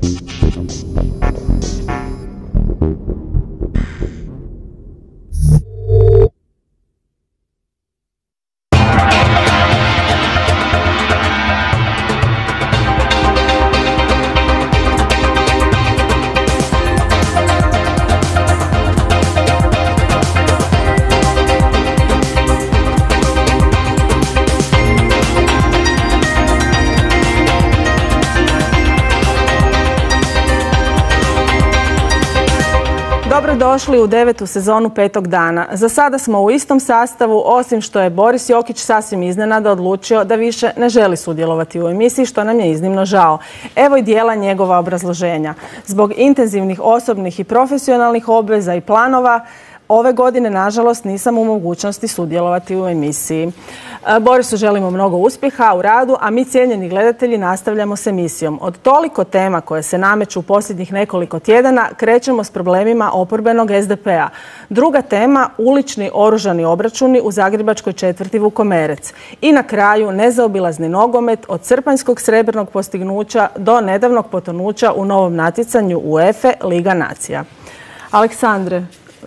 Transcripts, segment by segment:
Dobrodošli u 9. sezonu Petog dana. Za sada smo u istom sastavu, osim što je Boris Jokić sasvim iznenada odlučio da više ne želi sudjelovati u emisiji, što nam je iznimno žao. Evo i dijela njegova obrazloženja. Zbog intenzivnih osobnih i profesionalnih obveza i planova, ove godine, nažalost, nisam u mogućnosti sudjelovati u emisiji. Borisu želimo mnogo uspjeha u radu, a mi, cijenjeni gledatelji, nastavljamo s emisijom. Od toliko tema koje se nameću u posljednjih nekoliko tjedana, krećemo s problemima oporbenog SDP-a. Druga tema, ulični oružani obračuni u zagrebačkoj četvrti Vukomerec. I na kraju, nezaobilazni nogomet od srpanjskog srebrnog postignuća do nedavnog potonuća u novom natjecanju UEFA Liga nacija. Aleksandre,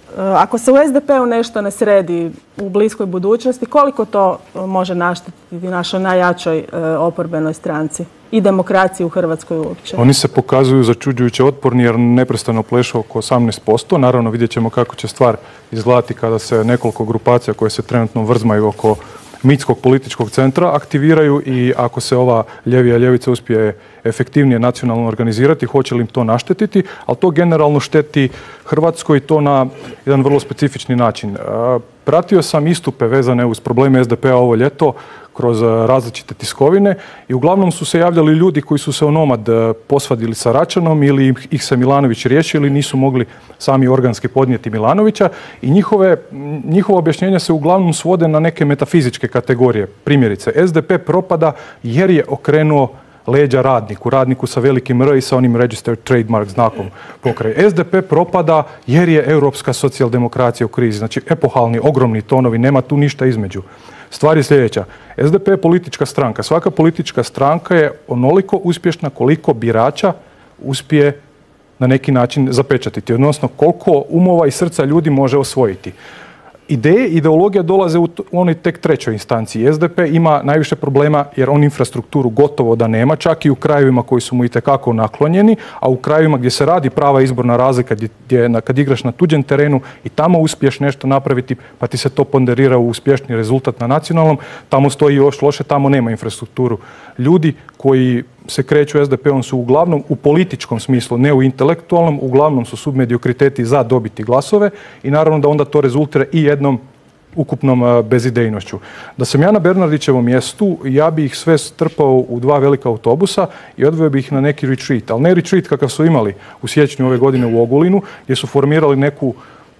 ako se u SDP-u nešto ne sredi u bliskoj budućnosti, koliko to može naštetiti našoj najjačoj oporbenoj stranci i demokraciji u Hrvatskoj uopće? Oni se pokazuju začuđujuće otporni jer neprestano plešu oko 18%. Naravno, vidjet ćemo kako će stvar izgledati kada se nekoliko grupacija koje se trenutno vrzmaju oko mitskog političkog centra aktiviraju i ako se ova ljevija ljevica uspije efektivnije nacionalno organizirati, hoće li im to naštetiti, ali to generalno šteti Hrvatskoj i to na jedan vrlo specifični način. Pratio sam istupe vezane uz probleme SDP-a ovo ljeto kroz različite tiskovine i uglavnom su se javljali ljudi koji su se onomad posvadili sa Račanom ili ih se Milanović riješio ili nisu mogli sami organski podnijeti Milanovića i njihova objašnjenja se uglavnom svode na neke metafizičke kategorije. Primjerice, SDP propada jer je okrenuo leđa radniku sa velikim R i sa onim registered trademark znakom pokraj. SDP propada jer je europska socijaldemokracija u krizi. Znači, epohalni, ogromni tonovi, nema tu ništa između. Stvar je sljedeća. SDP je politička stranka. Svaka politička stranka je onoliko uspješna koliko birača uspije na neki način zapečatiti. Odnosno, koliko umova i srca ljudi može osvojiti. Ideje i ideologija dolaze u onoj tek trećoj instanciji. SDP ima najviše problema jer on infrastrukturu gotovo da nema, čak i u krajevima koji su mu itekako naklonjeni, a u krajevima gdje se radi prava izborna razlika, kad igraš na tuđem terenu i tamo uspiješ nešto napraviti, pa ti se to ponderira u uspješni rezultat na nacionalnom, tamo stoji još loše, tamo nema infrastrukturu. Ljudi koji se kreću SDP-om su uglavnom u političkom smislu, ne u intelektualnom, uglavnom su submediokriteti za dobiti glasove i naravno da onda to rezultira i jednom ukupnom bezidejnošću. Da sam ja na Bernardićevom mjestu, ja bi ih sve strpao u dva velika autobusa i odveo bi ih na neki retreat, ali ne retreat kakav su imali u siječnju ove godine u Ogulinu, gdje su formirali neku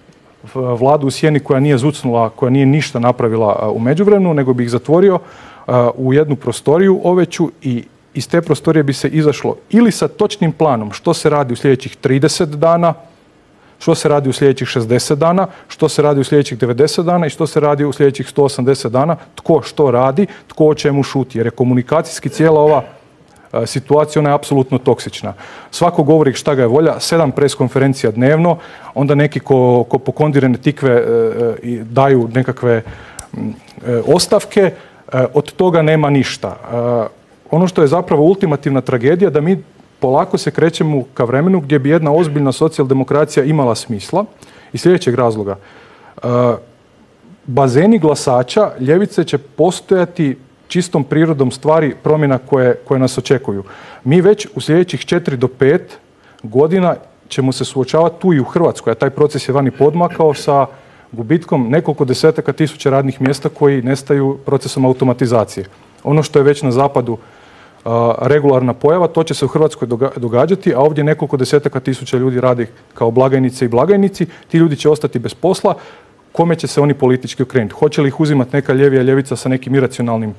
vladu u sjeni koja nije zucnula, koja nije ništa napravila u međuvremenu, nego bi ih zatvorio u jednu prostoriju oveću i iz te prostorije bi se izašlo ili sa točnim planom što se radi u sljedećih 30 dana, što se radi u sljedećih 60 dana, što se radi u sljedećih 90 dana i što se radi u sljedećih 180 dana, tko što radi, tko o čemu šuti. Jer je komunikacijski cijela ova situacija, ona je apsolutno toksična. Svako govori šta ga je volja, 7 pres konferencija dnevno, onda neki ko pokondirane tikve daju nekakve ostavke, od toga nema ništa. Ono što je zapravo ultimativna tragedija, da mi polako se krećemo ka vremenu gdje bi jedna ozbiljna socijaldemokracija imala smisla iz sljedećeg razloga. Bazeni glasača ljevice će postojati čistom prirodom stvari promjena koje nas očekuju. Mi već u sljedećih 4 do 5 godina ćemo se suočavati tu i u Hrvatskoj, a taj proces je vani podmakao sa gubitkom nekoliko desetaka tisuća radnih mjesta koji nestaju procesom automatizacije. Ono što je već na zapadu regularna pojava, to će se u Hrvatskoj događati, a ovdje nekoliko desetaka tisuća ljudi radi kao blagajnice i blagajnici. Ti ljudi će ostati bez posla. Kome će se oni politički okrenuti? Hoće li ih uzimati neka ljevija ljevica sa nekim iracionalnim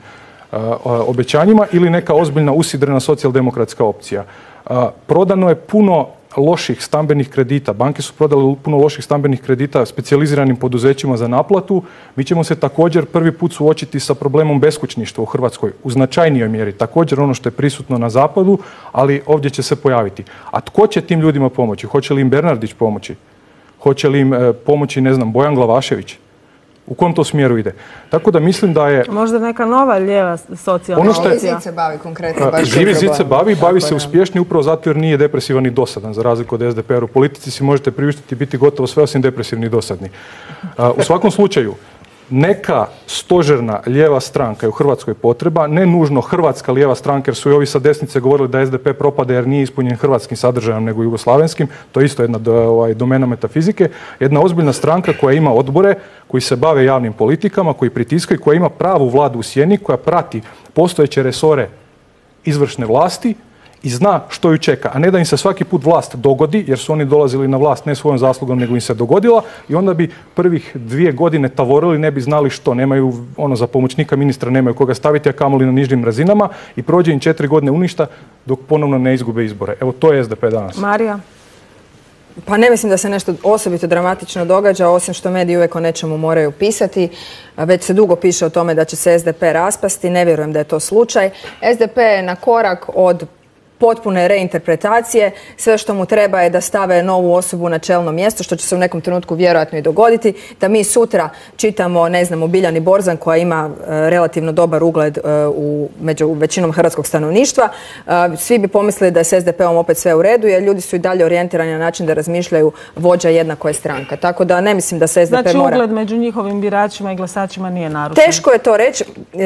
obećanjima ili neka ozbiljna usidrena socijaldemokratska opcija? Prodano je puno loših stambenih kredita. Banke su prodale puno loših stambenih kredita specijaliziranim poduzećima za naplatu. Mi ćemo se također prvi put suočiti sa problemom beskućništva u Hrvatskoj u značajnijoj mjeri. Također ono što je prisutno na zapadu, ali ovdje će se pojaviti. A tko će tim ljudima pomoći? Hoće li im Bernardić pomoći? Hoće li im pomoći, ne znam, Bojan Glavašević? U kom to smjeru ide? Tako da mislim da je... Možda neka nova lijeva socijalna opcija. Živi zid se bavi konkretno. Živi zid se bavi se uspješni upravo zato jer nije depresivan i dosadan, za razliku od SDP-a. U politici si možete priuštiti biti gotovo sve osim depresivni i dosadni. U svakom slučaju, neka stožerna lijeva stranka je u Hrvatskoj potreba, ne nužno hrvatska lijeva stranka, jer su i ovi sa desnice govorili da SDP propada jer nije ispunjen hrvatskim sadržajem nego jugoslavenskim, to je isto jedna domena metafizike, jedna ozbiljna stranka koja ima odbore, koji se bave javnim politikama, koji pritiskaju, koja ima pravu vladu u sjeni, koja prati postojeće resore izvršne vlasti i zna što ju čeka, a ne da im se svaki put vlast dogodi, jer su oni dolazili na vlast ne svojom zaslugom, nego im se dogodila i onda bi prvih 2 godine tavorili, ne bi znali što, nemaju, za pomoćnika ministra nemaju koga staviti, a kamoli na nižim razinama i prođe im 4 godine uništa dok ponovno ne izgube izbore. Evo, to je SDP danas. Marija? Pa ne mislim da se nešto osobito dramatično događa, osim što mediji uvijek o nečemu moraju pisati. Već se dugo piše o tome da će se SDP raspasti, ne vjerujem da je to slučaj. SDP je na korak od potpune reinterpretacije, sve što mu treba je da stave novu osobu na čelno mjesto, što će se u nekom trenutku vjerojatno i dogoditi, da mi sutra čitamo, ne znam, o Biljani Borzan koja ima relativno dobar ugled među većinom hrvatskog stanovništva. Svi bi pomislili da je s SDP-om opet sve u redu, jer ljudi su i dalje orijentirani na način da razmišljaju vođa jednako je stranka. Tako da ne mislim da se SDP znači, mora... Znači ugled među njihovim biračima i glasačima nije narušen. Teško je to reći.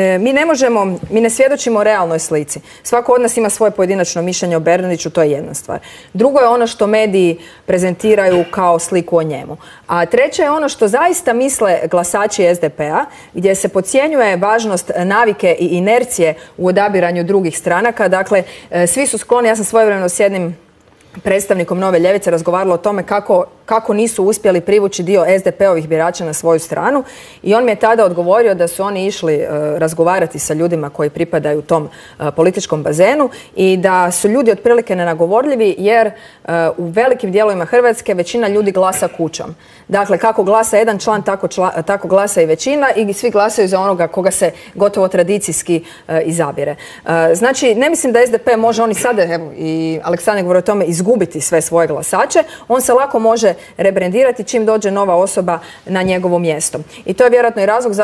Mi ne svjedočimo o realnoj slici. Svako od nas ima svoje pojedinačno mišljenje o Bernardiću, to je jedna stvar. Drugo je ono što mediji prezentiraju kao sliku o njemu. A treće je ono što zaista misle glasači SDP-a, gdje se podcjenjuje važnost navike i inercije u odabiranju drugih stranaka. Dakle, svi su skloni, ja sam svojevremeno s jednim predstavnikom Nove ljevice razgovarala o tome kako nisu uspjeli privući dio SDP-ovih birača na svoju stranu i on mi je tada odgovorio da su oni išli razgovarati sa ljudima koji pripadaju tom političkom bazenu i da su ljudi otprilike nenagovorljivi jer u velikim dijelovima Hrvatske većina ljudi glasa kućom. Dakle, kako glasa jedan član, tako glasa i većina i svi glasaju za onoga koga se gotovo tradicijski izabire. Znači, ne mislim da SDP može, oni sada, evo i Aleksandar govori o tome, izgubiti sve svoje glasače. On se lako može rebrendirati čim dođe nova osoba na njegovo mjesto. I to je vjerojatno i razlog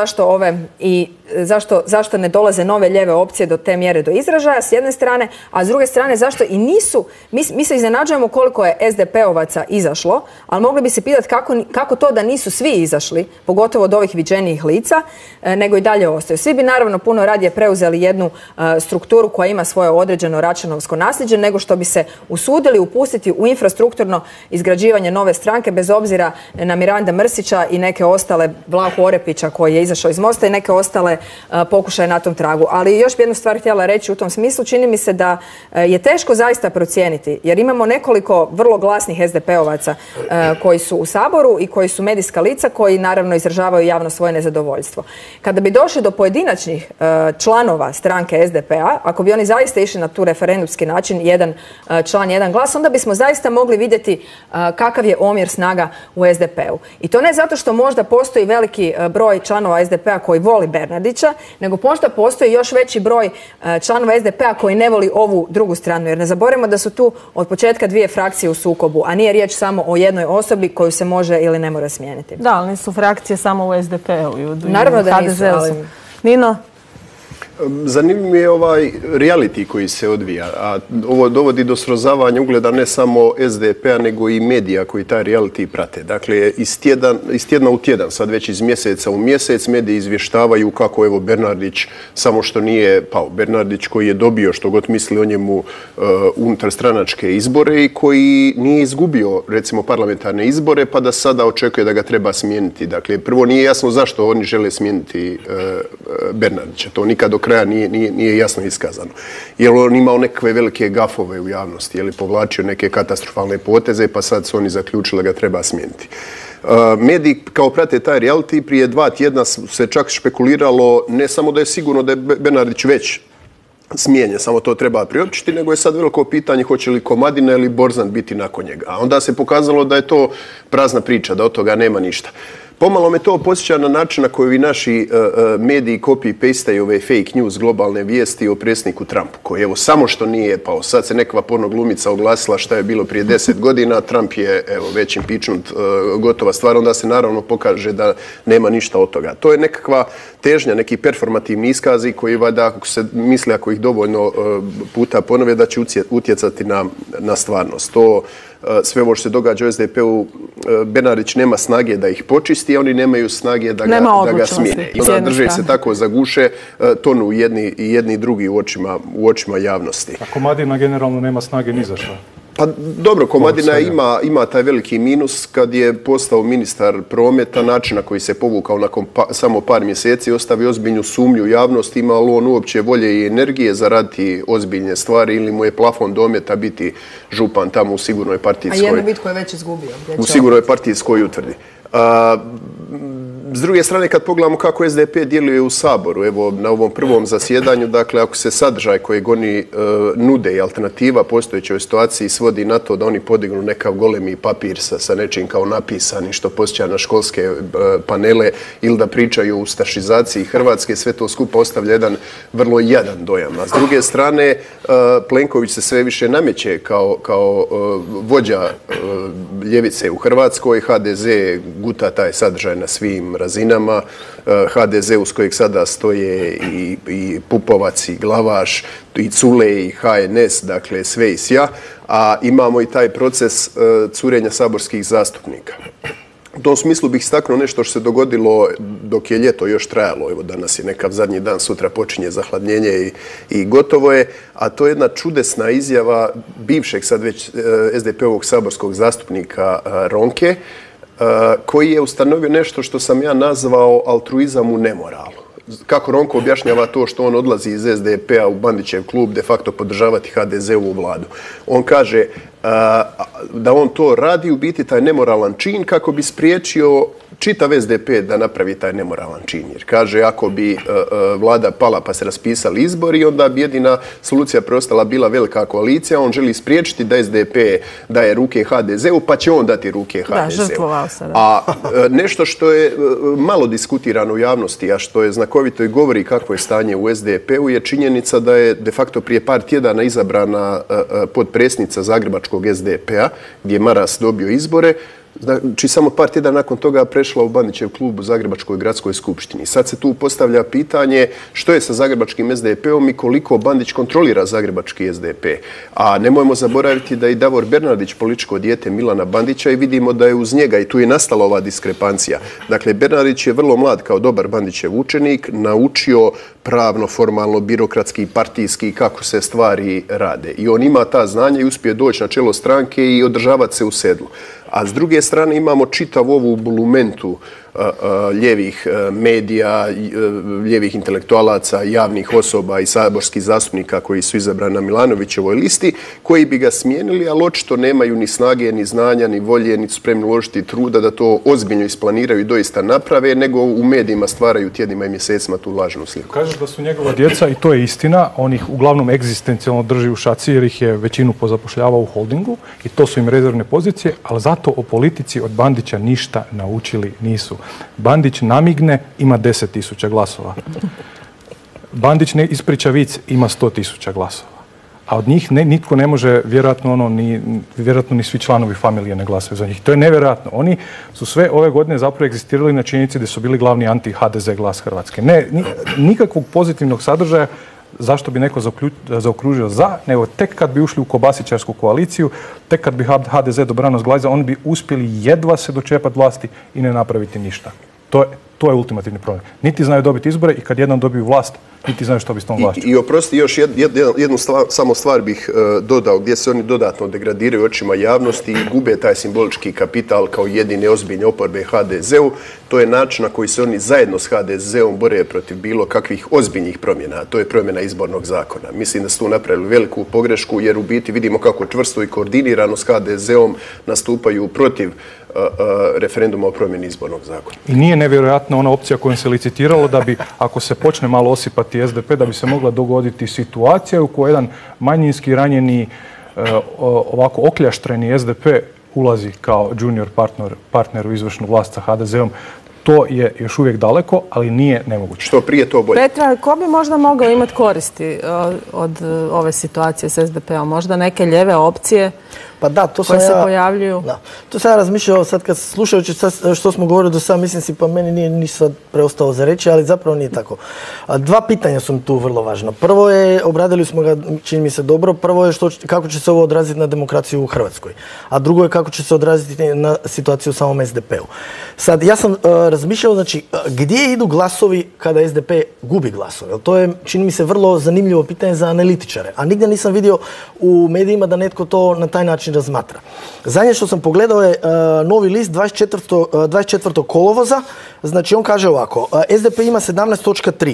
zašto ne dolaze nove lijeve opcije do te mjere do izražaja s jedne strane, a s druge strane zašto i nisu, mi se iznenađujemo koliko je SDP-ovaca izašlo, ali mogli bi se pitati kako to da nisu svi izašli, pogotovo od ovih viđenijih lica, nego i dalje ostaju. Svi bi naravno puno radije preuzeli jednu strukturu koja ima svoje određeno računovsko nasljeđe, nego što bi se usudili upustiti u infrastrukturno izgrađivanje nove stranke, bez obzira na Miranda Mrsića i neke ostale, Vlahu Orepića koji je izašao iz Mosta i neke ostale pokušaje na tom tragu. Ali još bi jednu stvar htjela reći u tom smislu, čini mi se da je teško zaista procijeniti, jer imamo nekoliko vrlo glasnih SDP-ovaca koji su u Saboru i koji su medijska lica, koji naravno izražavaju javno svoje nezadovoljstvo. Kada bi došli do pojedinačnih članova stranke SDP-a, ako bi oni zaista išli na tu referendumski način, jedan član, jedan glas, onda bismo zaista mogli vidjeti kakav je omjer snaga u SDP-u. I to ne zato što možda postoji veliki broj članova SDP-a koji voli Bernardića, nego možda postoji još veći broj članova SDP-a koji ne voli ovu drugu stranu. Jer ne zaboravimo da su tu od početka dvije frakcije u sukobu, a nije riječ samo o jednoj osobi koju se može ili ne mora smijeniti. Da, ali nisu frakcije samo u SDP-u i u HDZ-u. Naravno da nisu, ali... Nino? Zanimljiv je ovaj reality koji se odvija, a ovo dovodi do srozavanja ugleda ne samo SDP-a nego i medija koji taj reality prate. Dakle, iz tjedna u tjedan, sad već iz mjeseca u mjesec, mediji izvještavaju kako evo Bernardić, samo što nije pao, Bernardić koji je dobio što god misli o njemu unutarstranačke izbore i koji nije izgubio recimo parlamentarne izbore pa da sada očekuje da ga treba smijeniti. Dakle, prvo nije jasno zašto oni žele smijeniti Bernardića, to nikad do kraja nije jasno iskazano. Je li on imao nekakve velike gafove u javnosti, je li povlačio neke katastrofalne poteze, pa sad su oni zaključili da ga treba smijeniti. Mediji kao prate taj reality, prije 2 tjedna se čak špekuliralo ne samo da je sigurno da je Bernardić već smijenjen, samo to treba priopćiti, nego je sad veliko pitanje hoće li Komadina ili Borzan biti nakon njega. A onda se pokazalo da je to prazna priča, da od toga nema ništa. Pomalo me to podsjeća na način na koji naši mediji copy-pastaju ove fake news, globalne vijesti o predsjedniku Trumpu, koji evo samo što nije pao. Sad se nekakva pornoglumica oglasila šta je bilo prije 10 godina, Trump je evo već impeachment gotova stvar, onda se naravno pokaže da nema ništa od toga. To je nekakva težnja, neki performativni iskazi koji valjda ako se misli ako ih dovoljno puta ponove da će utjecati na stvarnost. To sve ovo što se događa u SDP-u, Bernardić nema snage da ih počisti, a oni nemaju snage da ga smijene. I onda drže se tako za guše, tonu jedni i drugi u očima javnosti. A Komadina generalno nema snage ni za što. Pa dobro, Komadina ima taj veliki minus kad je postao ministar prometa, način na koji se povukao nakon samo par mjeseci, ostavio ozbiljnu sumnju u javnosti, ima li on uopće volje i energije zaraditi ozbiljne stvari ili mu je plafon dometa biti župan tamo u sigurnoj partijskoj... A jednu bitku je već izgubio. U sigurnoj partijskoj utvrdi. S druge strane, kad pogledamo kako SDP djeluje u Saboru, evo na ovom prvom zasjedanju, dakle, ako se sadržaj kojeg oni nude i alternativa postojećoj situaciji svodi na to da oni podignu nekav golemi papir sa nečim kao napisani, što posjeća na školske panele, ili da pričaju o ustašizaciji Hrvatske, sve to skupa ostavlja jedan vrlo jadan dojam. A s druge strane, Plenković se sve više nameće kao vođa ljevice u Hrvatskoj, HDZ guta taj sadržaj na svim razinama, HDZ uz kojeg sada stoje i Pupovac i Glavaš i Culej i HNS, dakle sve i sja, a imamo i taj proces curenja saborskih zastupnika. U tom smislu bih istaknuo nešto što se dogodilo dok je ljeto još trajalo, evo danas je nekav zadnji dan, sutra počinje zahladnjenje i gotovo je, a to je jedna čudesna izjava bivšeg sad već SDP-ovog saborskog zastupnika Ronke, koji je ustanovio nešto što sam ja nazvao altruizam u nemoralu. Kako Ronko objašnjava to što on odlazi iz SDP-a u Bandićev klub de facto podržavati HDZ-ovu vladu? On kaže da on to radi u biti taj nemoralan čin kako bi spriječio čitav SDP da napravi taj nemoralan čin. Jer kaže, ako bi vlada pala pa se raspisali izbori, onda bi jedina solucija preostala bila velika koalicija. On želi spriječiti da SDP daje ruke HDZ-u, pa će on dati ruke HDZ-u. Da, žrtvovao se. A nešto što je malo diskutirano u javnosti, a što je znakovito i govori kakvo je stanje u SDP-u, je činjenica da je de facto prije par tjedana izabrana potpredsjednica zagrebačkog SDP-a, gdje je Maras dobio izbore, znači samo par tjedana nakon toga prešla u Bandićev klub u Zagrebačkoj gradskoj skupštini. Sad se tu postavlja pitanje što je sa zagrebačkim SDP-om i koliko Bandić kontrolira zagrebački SDP. A nemojmo zaboraviti da je i Davor Bernardić političko dijete Milana Bandića i vidimo da je uz njega i tu je nastala ova diskrepancija. Dakle, Bernardić je vrlo mlad kao dobar Bandićev učenik, naučio pravno, formalno, birokratski, partijski kako se stvari rade. I on ima ta znanja i uspije doći na čelo stranke i održavati se u sedlu. A s druge strane imamo čitav ovu bulumentu lijevih medija, lijevih intelektualaca, javnih osoba i saborskih zastupnika koji su izabrani na Milanovićevoj listi, koji bi ga smijenili, ali očito nemaju ni snage, ni znanja, ni volje, ni spremni uložiti truda da to ozbiljno isplaniraju i doista naprave, nego u medijima stvaraju tjednima i mjesecima tu lažnu sliku. Kažeš da su njegova djeca, i to je istina, on ih uglavnom egzistencijalno drži u šaci jer ih je većinu pozapošljavao u holdingu i to su im rezervne pozicije, ali zato o politici od Bandića ništa naučili nisu. Bandić namigne, ima 10.000 glasova. Bandić ne ispriča vic, ima 100.000 glasova. A od njih nitko ne može, vjerojatno ni svi članovi familije ne glasaju za njih. To je nevjerojatno. Oni su sve ove godine zapravo egzistirali na činjenici da su bili glavni anti-HDZ glas Hrvatske. Nikakvog pozitivnog sadržaja zašto bi neko zaokružio za, nego tek kad bi ušli u kobasičarsku koaliciju, tek kad bi HDZ dobrano zglajza, oni bi uspjeli jedva se dočepati vlasti i ne napraviti ništa. To je ultimativni problem. Niti znaju dobiti izbore i kad jednom dobiju vlast, niti znaju što bi s tom vlašću. I oprosti, još jednu samo stvar bih dodao, gdje se oni dodatno degradiraju očima javnosti i gube taj simbolički kapital kao jedine ozbiljne oporbe HDZ-u. To je način na koji se oni zajedno s HDZ-om bore protiv bilo kakvih ozbiljnih promjena. To je promjena izbornog zakona. Mislim da su tu napravili veliku pogrešku jer u biti vidimo kako čvrsto i koordinirano s HDZ-om nastupaju protiv referenduma o promjeni izbornog zakona. I nije nevjerojatna ona opcija kojom se licitiralo da bi, ako se počne malo osipati SDP, da bi se mogla dogoditi situacija u kojoj jedan manjinski ranjeni, ovako okljaštreni SDP ulazi kao junior partner u izvršnu vlast sa HDZ-om. To je još uvijek daleko, ali nije nemoguće. Što prije, to bolje. Petra, ko bi možda mogao imati koristi od ove situacije s SDP-om? Možda neke ljeve opcije koje se pojavljuju? Da. To sam ja razmišljao sad kad slušajući što smo govorili do sada, mislim si pa meni nije ništa sad preostalo za reći, ali zapravo nije tako. Dva pitanja su mi tu vrlo važna. Prvo je, obradili smo ga, čini mi se dobro, prvo je kako će se ovo odraziti na demokraciju u Hrvatskoj. A drugo je kako će se odraziti na situaciju u samom SDP-u. Sad, ja sam razmišljao, znači, gdje idu glasovi kada SDP gubi glasove? To je, čini mi se, vrlo zanimljivo pitanje za analitičare. A nigdje nisam vidio u medijima da netko to na taj način razmatra. Zadnje što sam pogledao je Novi list 24. kolovoza. Znači, on kaže ovako, SDP ima 17.3,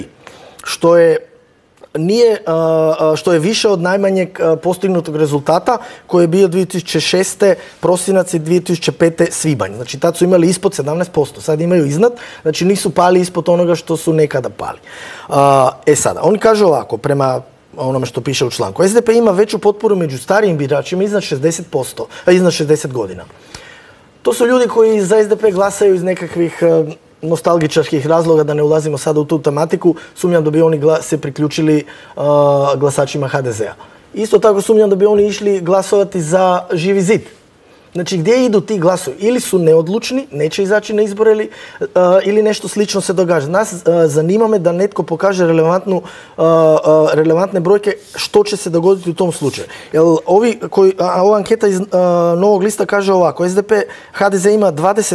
što je više od najmanjeg postignutog rezultata koji je bio 2006. prosinac i 2005. svibanj. Znači, tad su imali ispod 17%, sad imaju iznad, znači nisu pali ispod onoga što su nekada pali. Sada, on kaže ovako, prema onome što piše u članku, SDP ima veću potporu među starijim biračima iznad 60 godina. To su ljudi koji za SDP glasaju iz nekakvih nostalgičarskih razloga, da ne ulazimo sada u tu tematiku. Sumnjam da bi oni se priključili glasačima HDZ-a. Isto tako sumnjam da bi oni išli glasovati za Živi zid. Znači, gdje idu ti glasovi? Ili su neodlučni, neće izaći na izbore, ili nešto slično se događa. Nas zanima me da netko pokaže relevantne brojke što će se dogoditi u tom slučaju. Jer ova anketa iz Novog lista kaže ovako, HDZ ima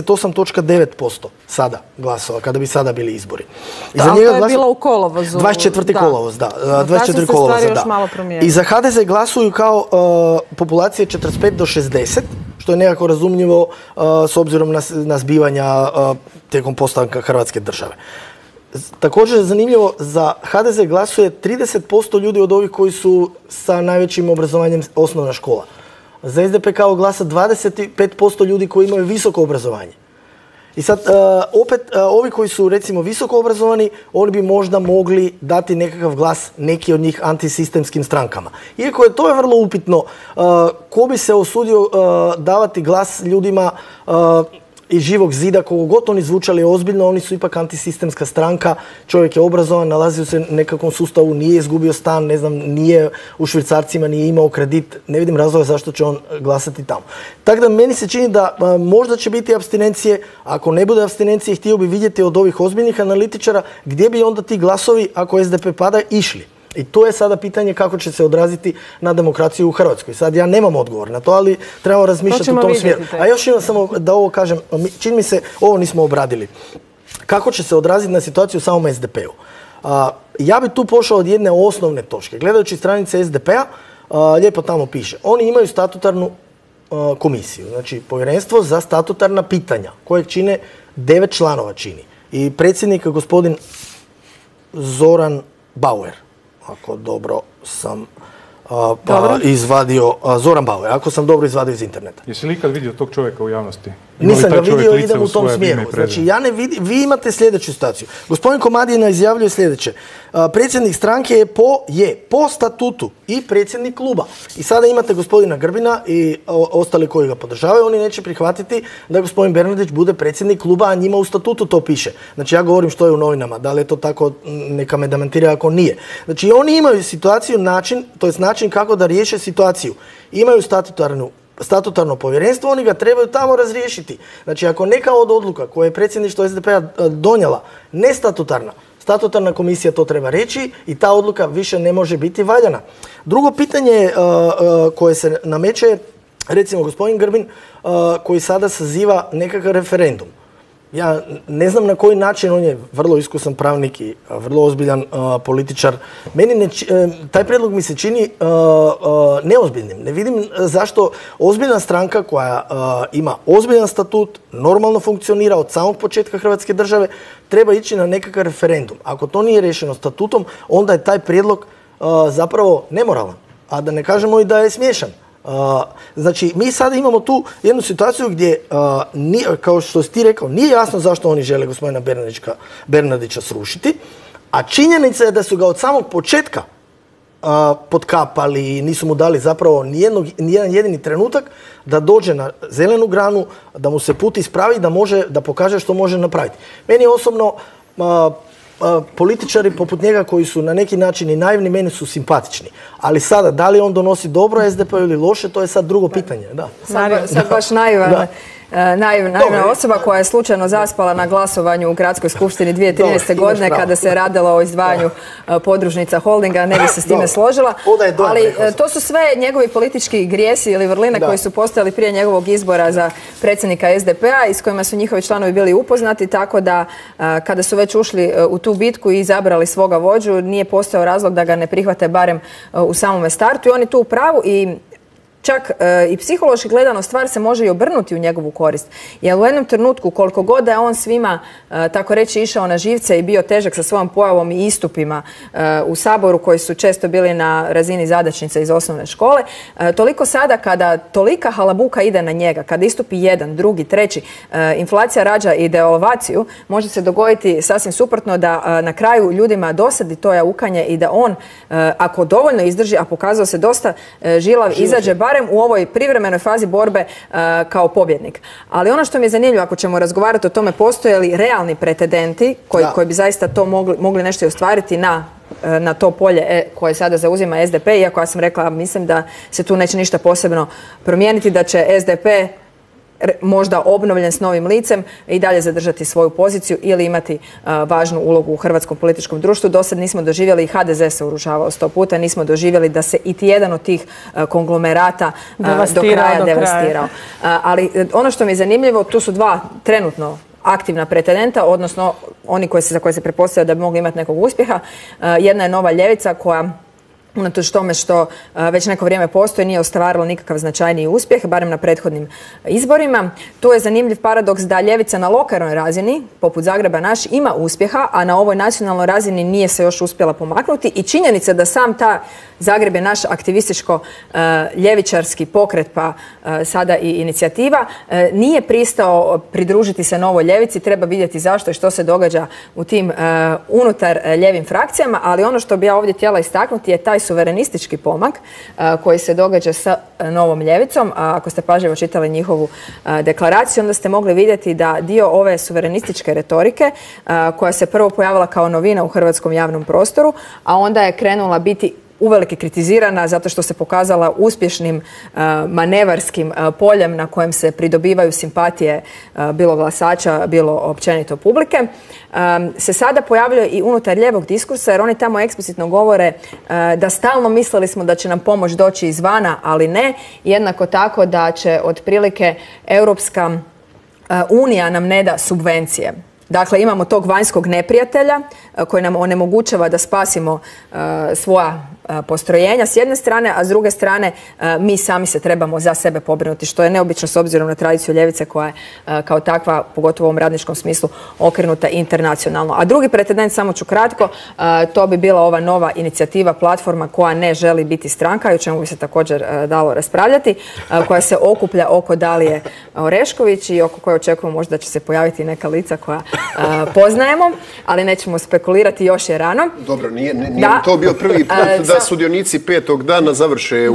28.9% sada glasova, kada bi sada bili izbori. Da, to je bilo u kolovozu. 24. kolovoz, da. 24. kolovoza, da. I za HDZ glasuju kao populacije 45 do 60, što je nekako razumljivo s obzirom na zbivanja tijekom postanka Hrvatske države. Također je zanimljivo, za HDZ glasuje 30% ljudi od ovih koji su sa najvećim obrazovanjem osnovna škola. Za SDP kao glasa 25% ljudi koji imaju visoko obrazovanje. I sad, opet, ovi koji su, recimo, visoko obrazovani, oni bi možda mogli dati nekakav glas, neki od njih, antisistemskim strankama. Iako to je vrlo upitno, ko bi se osudio davati glas ljudima iz Živog zida, kogo god oni zvučali ozbiljno, oni su ipak antisistemska stranka, čovjek je obrazovan, nalazio se u nekakvom sustavu, nije izgubio stan, ne znam, nije u švicarcima, nije imao kredit, ne vidim razloga zašto će on glasati tamo. Tako da meni se čini da možda će biti apstinencije, ako ne bude apstinencije, htio bi vidjeti od ovih ozbiljnih analitičara gdje bi onda ti glasovi, ako SDP pada, išli. I to je sada pitanje kako će se odraziti na demokraciju u Hrvatskoj. Sad ja nemam odgovor na to, ali trebamo razmišljati u tom smjeru. A još imam samo da ovo kažem, čini mi se, ovo nismo obradili. Kako će se odraziti na situaciju u samom SDP-u? Ja bi tu pošao od jedne osnovne točke. Gledajući stranice SDP-a, lijepo tamo piše. Oni imaju statutarnu komisiju, znači povjerenstvo za statutarna pitanja, kojeg čine 9 članova čini. I predsjednik je gospodin Zoran Bauer. Ako dobro sam izvadio, Zoran Bauer, ako sam dobro izvadio iz interneta. Jesi li ikad vidio tog čovjeka u javnosti? Nisam ga vidio, idem u tom smjeru. Znači, ja ne vidim, vi imate sljedeću situaciju. Gospodin Komadina izjavljuje sljedeće. Predsjednik stranke je po statutu i predsjednik kluba. I sada imate gospodina Grbina i ostali koji ga podržavaju, oni neće prihvatiti da gospodin Bernardić bude predsjednik kluba, a njima u statutu to piše. Znači, ja govorim što je u novinama, da li je to tako, neka me demantira ako nije. Znači, oni imaju situaciju, način kako da riješe situaciju. Imaju statutarno povjerenstvo, oni ga trebaju tamo razriješiti. Znači, ako neka od odluka koje je predsjedništvo SDP-a donijela statutarna komisija to treba reći i ta odluka više ne može biti valjana. Drugo pitanje koje se nameće, recimo gospodin Grbin, koji sada saziva nekakav referendum. Ja ne znam na koji način, on je vrlo iskusan pravnik i vrlo ozbiljan političar. Meni taj prijedlog mi se čini neozbiljnim. Ne vidim zašto ozbiljna stranka koja ima ozbiljan statut, normalno funkcionira od samog početka Hrvatske države, treba ići na nekakav referendum. Ako to nije riješeno statutom, onda je taj prijedlog zapravo nemoralan. A da ne kažemo i da je smiješan. Znači, mi sada imamo tu jednu situaciju gdje, kao što si ti rekao, nije jasno zašto oni žele gospodina Bernardića srušiti, a činjenica je da su ga od samog početka potkapali, nisu mu dali zapravo nijedan jedini trenutak da dođe na zelenu granu, da mu se put ispravi, da pokaže što može napraviti. Meni osobno političari poput njega koji su na neki način i naivni, meni su simpatični. Ali sada, da li on donosi dobro SDP ili loše, to je sad drugo pitanje. Da. Sad baš naivna osoba koja je slučajno zaspala na glasovanju u Gradskoj skupštini 2013. godine kada se radilo o izdvajanju podružnica holdinga, ne bi se s time složila. Ali to su sve njegovi politički grijesi ili vrline koji su postojali prije njegovog izbora za predsjednika SDP-a i s kojima su njihovi članovi bili upoznati, tako da kada su već ušli u tu bitku i izabrali svoga vođu, nije postojao razlog da ga ne prihvate barem u samome startu i on je tu u pravu i čak i psihološki gledano stvar se može i obrnuti u njegovu korist. Jer u jednom trenutku, koliko god da je on svima, tako reći, išao na živce i bio težak sa svojom pojavom i istupima u Saboru, koji su često bili na razini zadačnica iz osnovne škole, toliko sada kada tolika halabuka ide na njega, kada istupi jedan, drugi, treći, inflacija rađa i devalvaciju, može se dogoditi sasvim suprotno da na kraju ljudima dosadi to jaukanje i da on, ako dovoljno izdrži, a pokazao se dosta žilav, izađe barem u ovoj privremenoj fazi borbe kao pobjednik. Ali ono što mi je zanimljivo, ako ćemo razgovarati o tome, postoje li realni pretendenti koji bi zaista to mogli nešto i ostvariti na to polje koje sada zauzima SDP, iako ja sam rekla, mislim da se tu neće ništa posebno promijeniti, da će SDP možda obnovljen s novim licem i dalje zadržati svoju poziciju ili imati važnu ulogu u hrvatskom političkom društvu. Dosad nismo doživjeli, i HDZ se urušavao 100 puta, nismo doživjeli da se iti jedan od tih konglomerata do kraja devastirao. Ali ono što mi je zanimljivo, tu su dva trenutno aktivna pretendenta, odnosno oni za koje se pretpostavlja da bi mogli imati nekog uspjeha. Jedna je Nova ljevica koja, unatoč tome što već neko vrijeme postoji, nije ostvarilo nikakav značajniji uspjeh, barem na prethodnim izborima. Tu je zanimljiv paradoks da ljevica na lokalnoj razini, poput Zagreba naš, ima uspjeha, a na ovoj nacionalnoj razini nije se još uspjela pomaknuti i činjenica da sam ta Zagreb je naš aktivističko-ljevičarski pokret, pa sada i inicijativa, nije pristao pridružiti se Novoj ljevici. Treba vidjeti zašto i što se događa u tim unutar ljevim frakcijama, ali ono što bi ja ovdje htjela istaknuti je taj suverenistički pomak koji se događa sa Novom ljevicom. Ako ste pažljivo čitali njihovu deklaraciju, onda ste mogli vidjeti da dio ove suverenističke retorike, koja se prvo pojavila kao novina u hrvatskom javnom prostoru, a onda je krenula biti uvelike kritizirana zato što se pokazala uspješnim manevarskim poljem na kojem se pridobivaju simpatije bilo glasača, bilo općenito publike, se sada pojavljuje i unutar ljevog diskursa, jer oni tamo eksplicitno govore da stalno mislili smo da će nam pomoć doći izvana, ali ne. Jednako tako da će otprilike Europska unija nam ne da subvencije. Dakle, imamo tog vanjskog neprijatelja koji nam onemogućava da spasimo svoja postrojenja s jedne strane, a s druge strane mi sami se trebamo za sebe pobrinuti, što je neobično s obzirom na tradiciju ljevice koja je kao takva, pogotovo u ovom radničkom smislu, okrenuta internacionalno. A drugi pretendent, samo ću kratko, to bi bila ova nova inicijativa, platforma koja ne želi biti stranka, i o čemu bi se također dalo raspravljati, koja se okuplja oko Dalije Orešković i oko koje očekujemo možda da će se pojaviti neka lica koja poznajemo, ali nećemo spekulirati, još je rano. Dobro, nije to bio prvi put da sudionici 5. dana završe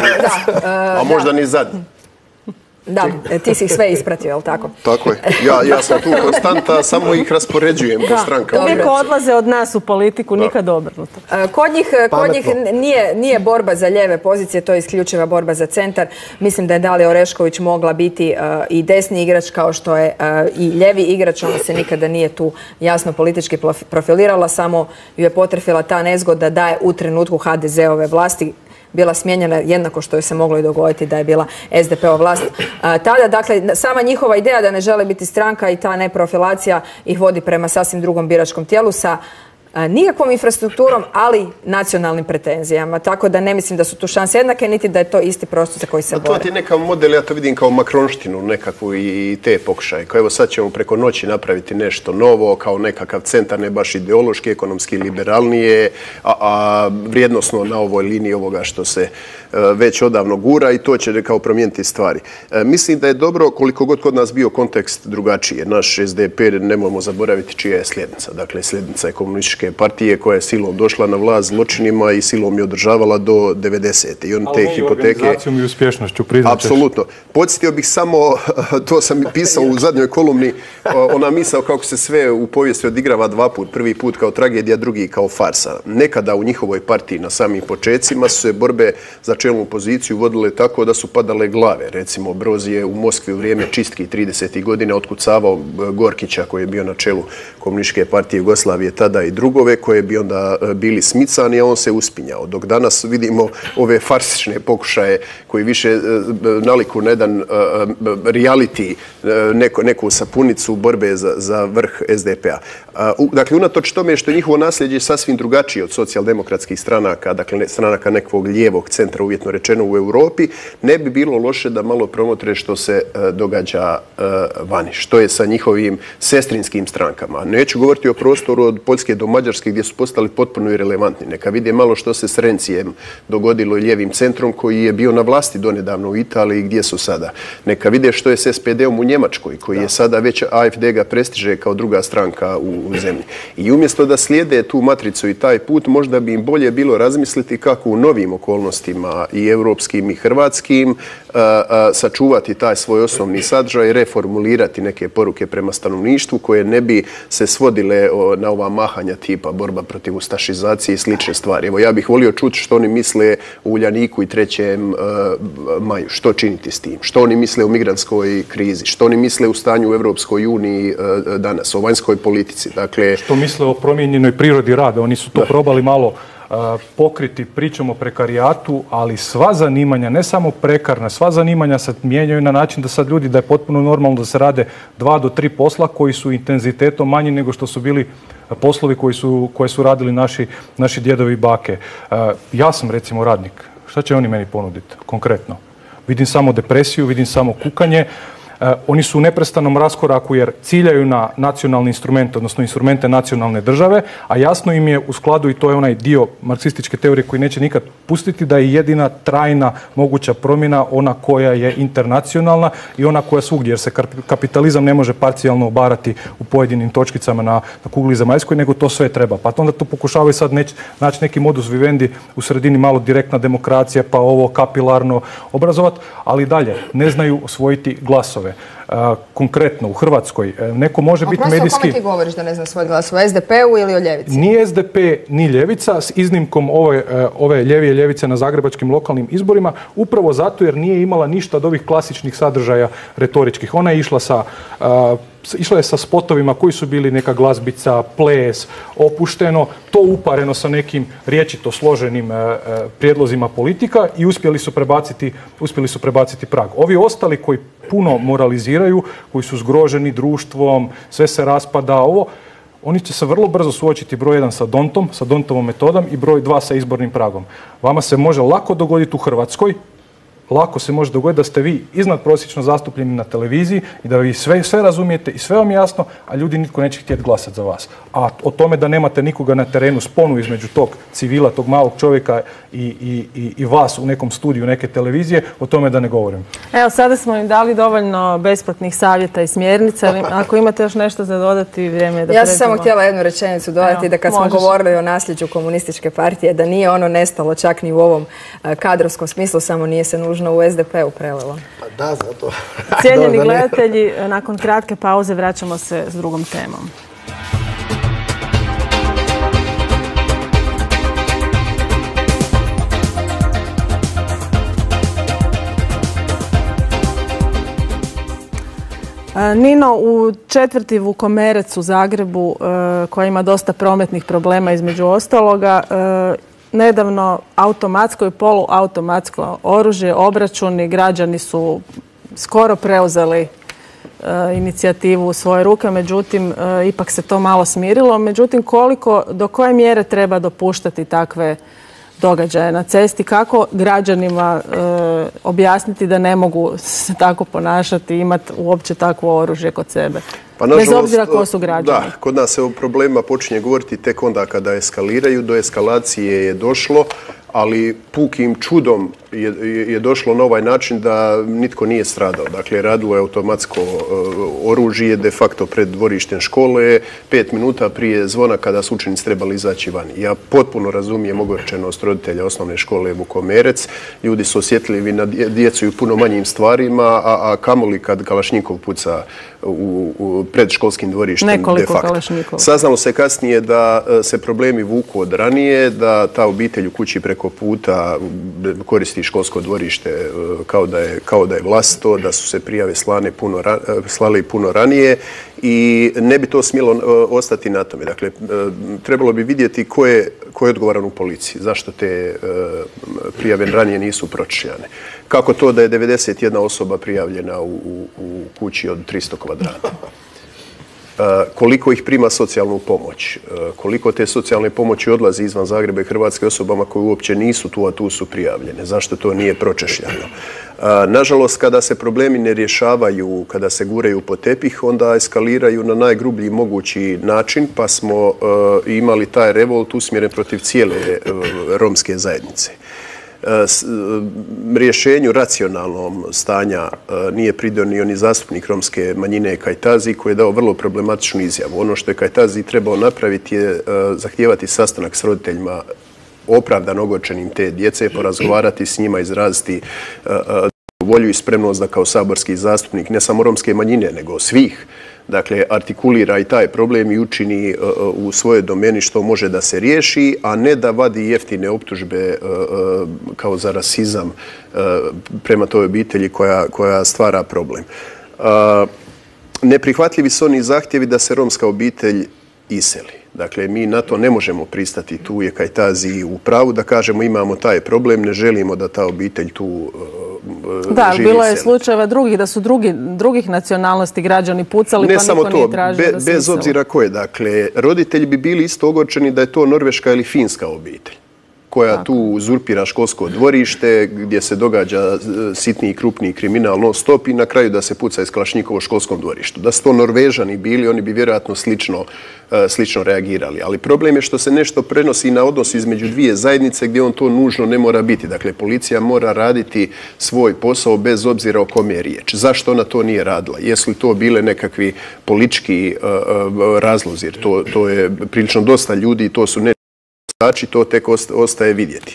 a možda ni zadnji. Da, ti si ih sve ispratio, je li tako? Tako je. Ja sam tu konstanta, samo ih raspoređujem po strankama. Uvijek odlaze od nas u politiku, nikad obrnuto. Kod njih nije borba za ljeve pozicije, to je isključiva borba za centar. Mislim da je Dalija Orešković mogla biti i desni igrač kao što je i ljevi igrač. Ona se nikada nije tu jasno politički profilirala, samo ju je potrefila ta nezgoda da je u trenutku HDZ-ove vlasti bila smijenjena, jednako što je se moglo i dogoditi da je bila SDP-ova vlast. Tada, dakle, sama njihova ideja da ne žele biti stranka i ta neprofilacija ih vodi prema sasvim drugom biračkom tijelu sa nikakvom infrastrukturom, ali nacionalnim pretenzijama. Tako da ne mislim da su tu šanse jednake, niti da je to isti prostor za koji se bore. To ti je nekav model, ja to vidim kao makronštinu nekakvu i te pokušaje. Kao evo sad ćemo preko noći napraviti nešto novo, kao nekakav centar, ne baš ideološki, ekonomski liberalnije, a vrijednosno na ovoj liniji ovoga što se već odavno gura i to će kao promijeniti stvari. Mislim da je dobro, koliko god kod nas bio kontekst drugačije. Naš SDP, nemojmo zaboraviti čija je sljednica. Dakle, sljednica je komunističke partije koja je silom došla na vlast zločinima i silom je održavala do 90. I on te hipoteke... organizacijom i uspješnošću, priznaćeš. Apsolutno. Podsjetio bih samo, to sam pisao u zadnjoj kolumni, ona misao kako se sve u povijesti odigrava dva put. Prvi put kao tragedija, drugi kao farsa. Nekada u njihovoj partiji na samim počecima su se borbe za čelnu poziciju vodile tako da su padale glave. Recimo, Broz je u Moskvi u vrijeme čistki 30. godina otkucavao Gorkića koji je bio na čelu Komunističke partije Jugoslavije tada i drugove koje bi onda bili smicani, a on se uspinjao. Dok danas vidimo ove farsične pokušaje koji više naliku na jedan reality, neku sapunicu borbe za vrh SDP-a. Dakle, unatoč tome što je njihovo nasljeđe sasvim drugačije od socijaldemokratskih stranaka, dakle stranaka nekog lijevog centra, uvjetno rečeno, u Europi, ne bi bilo loše da malo promotre što se događa vani, što je sa njihovim sestrinskim strankama. Neću govoriti o prostoru od Poljske do Mađarske gdje su postali potpuno irelevantni. Neka vide malo što se s Rencijem dogodilo i lijevim centrom koji je bio na vlasti donedavno u Italiji, gdje su sada. Neka vide što je s SPD-om u Njemačkoj, koji je sada već AfD ga prestiže kao druga stranka u zemlji. I umjesto da slijede tu matricu i taj put, možda bi im bolje bilo razmisliti kako u novim okolnostima i europskim i hrvatskim sačuvati taj svoj osnovni sadržaj, reformulirati neke poruke prema stanovništvu koje ne bi se svodile na ova mahanja tipa borba protiv ustašizacije i slične stvari. Evo, ja bih volio čuti što oni misle u Uljaniku i 3. maju. Što činiti s tim? Što oni misle o migrantskoj krizi? Što oni misle u stanju u Europskoj uniji danas, o vanjskoj politici? Dakle, što misle o promijenjenoj prirodi rada? Oni su to probali malo pokriti pričom o prekarijatu, ali sva zanimanja, ne samo prekarna, sva zanimanja se mijenjaju na način da sad ljudi, da je potpuno normalno da se rade 2 do 3 posla koji su intenzitetom manji nego što su bili poslovi koje su radili naši djedovi i bake. Ja sam recimo radnik. Šta će oni meni ponuditi konkretno? Vidim samo depresiju, vidim samo kukanje. Oni su u neprestanom raskoraku jer ciljaju na nacionalni instrument, odnosno instrumente nacionalne države, a jasno im je u skladu, i to je onaj dio marksističke teorije koji neće nikad pustiti, da je jedina trajna moguća promjena ona koja je internacionalna i ona koja svugdje, jer se kapitalizam ne može parcijalno obarati u pojedinim točkicama na kugli zemaljskoj, nego to sve treba. Pa onda to pokušavaju sad naći neki modus vivendi u sredini, malo direktna demokracija, pa ovo kapilarno obrazovat, ali dalje ne znaju osvojiti glasove. Konkretno u Hrvatskoj neko može biti medijski... O kome ti govoriš da ne zna svoj glas? O SDP-u ili o ljevici? Ni SDP, ni ljevica, s iznimkom ove ljevije ljevice na zagrebačkim lokalnim izborima, upravo zato jer nije imala ništa od ovih klasičnih sadržaja retoričkih. Ona je išla je sa spotovima koji su bili neka glazbica, ples, opušteno, to upareno sa nekim rječito složenim prijedlozima politika i uspjeli su prebaciti prag. Ovi ostali koji puno moraliziraju, koji su zgroženi društvom, sve se raspada, oni će se vrlo brzo suočiti broj 1 sa Dontovom metodom i broj 2 sa izbornim pragom. Vama se može lako dogoditi u Hrvatskoj, lako se može dogoditi da ste vi iznadprosječno zastupljeni na televiziji i da vi sve razumijete i sve vam je jasno, a ljudi nitko neće htjeti glasati za vas. A o tome da nemate nikoga na terenu, sponu između tog civila, tog malog čovjeka i vas u nekom studiju neke televizije, o tome da ne govorim. Evo, sada smo im dali dovoljno besplatnih savjeta i smjernica. Ako imate još nešto za dodati, vrijeme je da pređemo. Ja sam samo htjela jednu rečenicu dodati, da kad smo govorili o nasljeđu komunističke partije, da nije ono nestalo čak ni u ovom kadrovskom smislu, samo nije se nužno u SDP-u prelilo. Da, zato. Cijenjeni gledatelji, nakon kratke pauze vraćamo se s drugom temom. Nino, u četvrti Vukomerec u Zagrebu, koja ima dosta prometnih problema između ostaloga, nedavno automatsko i poluautomatsko oružje, obračuni, građani su skoro preuzeli inicijativu u svoje ruke, međutim, ipak se to malo smirilo. Međutim, do koje mjere treba dopuštati takve događaje na cesti? Kako građanima objasniti da ne mogu se tako ponašati i imati uopće takvo oružje kod sebe? Bez obzira ko su građani. Da, kod nas se o problemima počinje govoriti tek onda kada eskaliraju. Do eskalacije je došlo. ali pukim čudom je došlo na ovaj način da nitko nije stradao. Dakle, radilo je automatsko oružje de facto pred dvorištem škole 5 minuta prije zvona kada su učenici trebali izaći van. Ja potpuno razumijem ogorčenost roditelja osnovne škole Vukomerec. Ljudi su osjetljivi na djecu i u puno manjim stvarima, a kamoli kad Kalašnjikov puca u predškolskim dvorištem de facto. Nekoliko Kalašnjikova. Saznalo se kasnije da se problemi vuku od ranije, da ta obitelj u kući preko puta koristi školsko dvorište kao da je vlastito, da su se prijave slale puno ranije i ne bi to smjelo ostati na tome. Dakle, trebalo bi vidjeti ko je odgovoran u policiji, zašto te prijave ranije nisu pročešljane. Kako to da je 91 osoba prijavljena u kući od 300 kvadrata? Koliko ih prima socijalnu pomoć, koliko te socijalne pomoći odlazi izvan Zagreba i Hrvatske osobama koje uopće nisu tu, a tu su prijavljene. Zašto to nije pročešljano? Nažalost, kada se problemi ne rješavaju, kada se guraju po tepih, onda eskaliraju na najgrublji mogući način, pa smo imali taj revolt usmjeren protiv cijele romske zajednice. Rješenju racionalnom stanja nije pridonio ni zastupnik romske manjine Kajtazi koji je dao vrlo problematičnu izjavu. Ono što je Kajtazi trebao napraviti je zahtijevati sastanak s roditeljima opravdano ogorčenim te djece, porazgovarati s njima, izraziti volju i spremnost da kao saborski zastupnik ne samo romske manjine nego svih, dakle, artikulira i taj problem i učini u svojoj domeni što može da se riješi, a ne da vadi jeftine optužbe kao za rasizam prema toj obitelji koja stvara problem. Neprihvatljivi su oni zahtjevi da se romska obitelj iseli. Dakle, mi na to ne možemo pristati, tu je Kajtazi u pravu da kažemo imamo taj problem, ne želimo da ta obitelj tu da, bilo je slučajeva drugih, da su drugih nacionalnosti građani pucali, pa niko nije tražio da se bez obzira ko je. Dakle, roditelji bi bili isto ogorčeni da je to norveška ili finska obitelj koja tu uzurpira školsko dvorište, gdje se događa sitni i krupni kriminal non stop i na kraju da se puca iz Kalašnjikova u školskom dvorištu. Da su to Norvežani bili, oni bi vjerojatno slično reagirali. Ali problem je što se nešto prenosi na odnos između dvije zajednice gdje on to nužno ne mora biti. Dakle, policija mora raditi svoj posao bez obzira o kome je riječ. Zašto ona to nije radila? Jesu li to bile nekakvi politički razlozi? Jer to je prilično dosta ljudi i to su to tek ostaje vidjeti.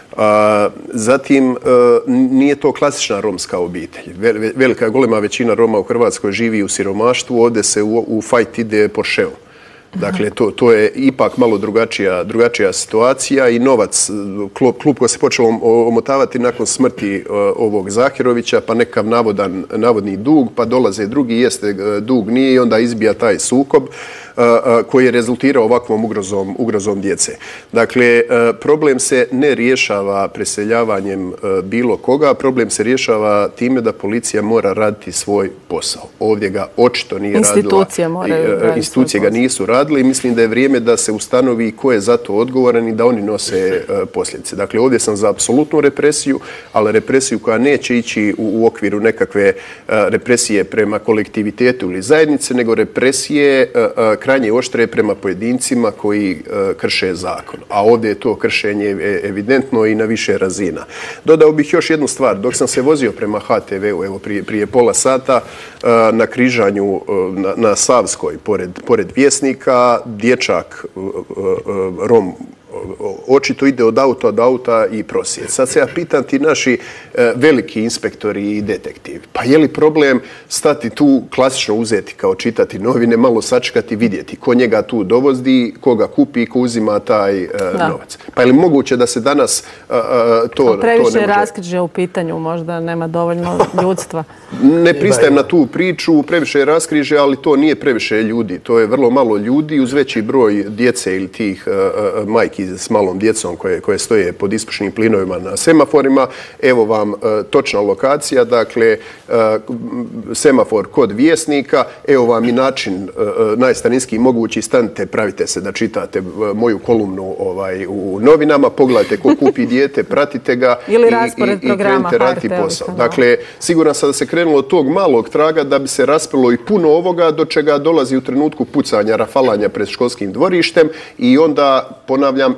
Zatim, nije to klasična romska obitelj. Velika golema većina Roma u Hrvatskoj živi u siromaštvu, ovdje se u fajt ide po ševu. Dakle, to je ipak malo drugačija situacija i novac, klupko se počelo omotavati nakon smrti ovog Zahirovića, pa nekav navodni dug, pa dolaze drugi, jeste dug nije i onda izbija taj sukob koji je rezultirao ovakvom ugrozom djece. Dakle, problem se ne rješava preseljavanjem bilo koga, problem se rješava time da policija mora raditi svoj posao. Ovdje ga očito nije radila. Institucije ga nisu radile i mislim da je vrijeme da se ustanovi ko je za to odgovoran i da oni nose posljedice. Dakle, ovdje sam za apsolutnu represiju, ali represiju koja neće ići u okviru nekakve represije prema kolektivitetu ili zajednice, nego represije krajnje oštre prema pojedincima koji krše zakon. A ovdje je to kršenje evidentno i na više razina. Dodao bih još jednu stvar. Dok sam se vozio prema HTV-u, evo prije pola sata, na križanju na Savskoj, pored Vjesnika, dječak Rom očito ide od auta do auta i prosije. Sad se ja pitam ti naši veliki inspektori i detektivi. Pa je li problem stati tu klasično uzeti kao čitati novine, malo sačekati, vidjeti ko njega tu dovozi, ko ga kupi, ko uzima taj novac. Pa je li moguće da se danas to ne može? Previše raskrižja u pitanju, možda nema dovoljno ljudstva. Ne pristajem na tu priču, previše je raskrižja, ali to nije previše ljudi. To je vrlo malo ljudi uz veći broj djece ili tih majki s malom djecom koje stoje pod ispušnim plinovima na semaforima. Evo vam točna lokacija, dakle semafor kod Vjesnika, evo vam i način najstarinskiji mogući, stanite, pravite se da čitate moju kolumnu u novinama, pogledajte ko kupi dijete, pratite ga i krenite raditi posao. Dakle, siguran sam da se krenulo od tog malog traga da bi se raspilo i puno ovoga do čega dolazi u trenutku pucanja, rafalanja pred školskim dvorištem i onda, ponavljam,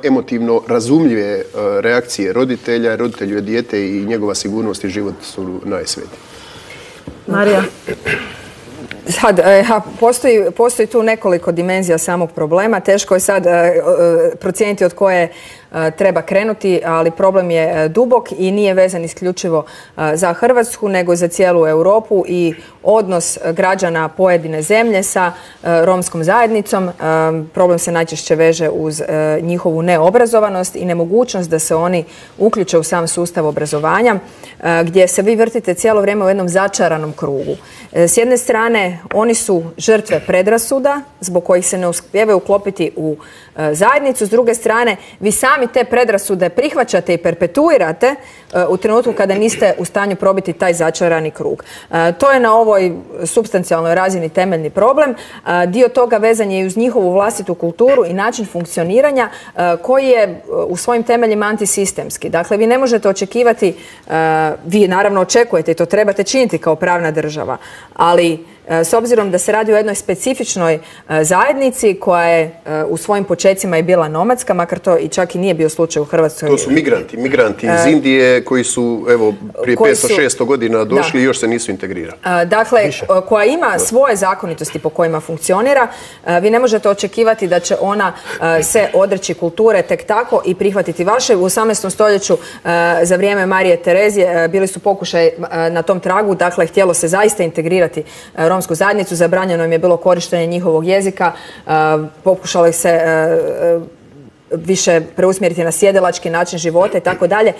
emotivno razumljive reakcije roditelja, roditelju je dijete i njegova sigurnost i život su najsvetiji. Marija? Sad, postoji tu nekoliko dimenzija samog problema. Teško je sad procijeniti od koje treba krenuti, ali problem je dubok i nije vezan isključivo za Hrvatsku, nego za cijelu Europu i odnos građana pojedine zemlje sa romskom zajednicom. Problem se najčešće veže uz njihovu neobrazovanost i nemogućnost da se oni uključe u sam sustav obrazovanja, gdje se vi vrtite cijelo vrijeme u jednom začaranom krugu. S jedne strane, oni su žrtve predrasuda zbog kojih se ne uspijevaju uklopiti u zajednicu. S druge strane, vi sami te predrasude prihvaćate i perpetuirate u trenutku kada niste u stanju probiti taj začarani krug. To je na ovoj supstancijalnoj razini temeljni problem. Dio toga vezan je i uz njihovu vlastitu kulturu i način funkcioniranja koji je u svojim temeljima antisistemski. Dakle, vi ne možete očekivati, vi naravno očekujete i to trebate činiti kao pravna država, ali s obzirom da se radi o jednoj specifičnoj zajednici koja je u svojim počecima i bila nomadska, makar to i čak i nije bio slučaj u Hrvatskoj. To su migranti iz Indije koji su prije 500-600 godina došli i još se nisu integrirali. Dakle, koja ima svoje zakonitosti po kojima funkcionira, vi ne možete očekivati da će ona se odreći kulture tek tako i prihvatiti vaše. U 18. stoljeću za vrijeme Marije Terezije bili su pokušaj na tom tragu, dakle, htjelo se zaista integrirati romsku zajednicu, zabranjeno im je bilo korištenje njihovog jezika, pokušalo ih se više preusmjeriti na sjedilački način života i tako dalje.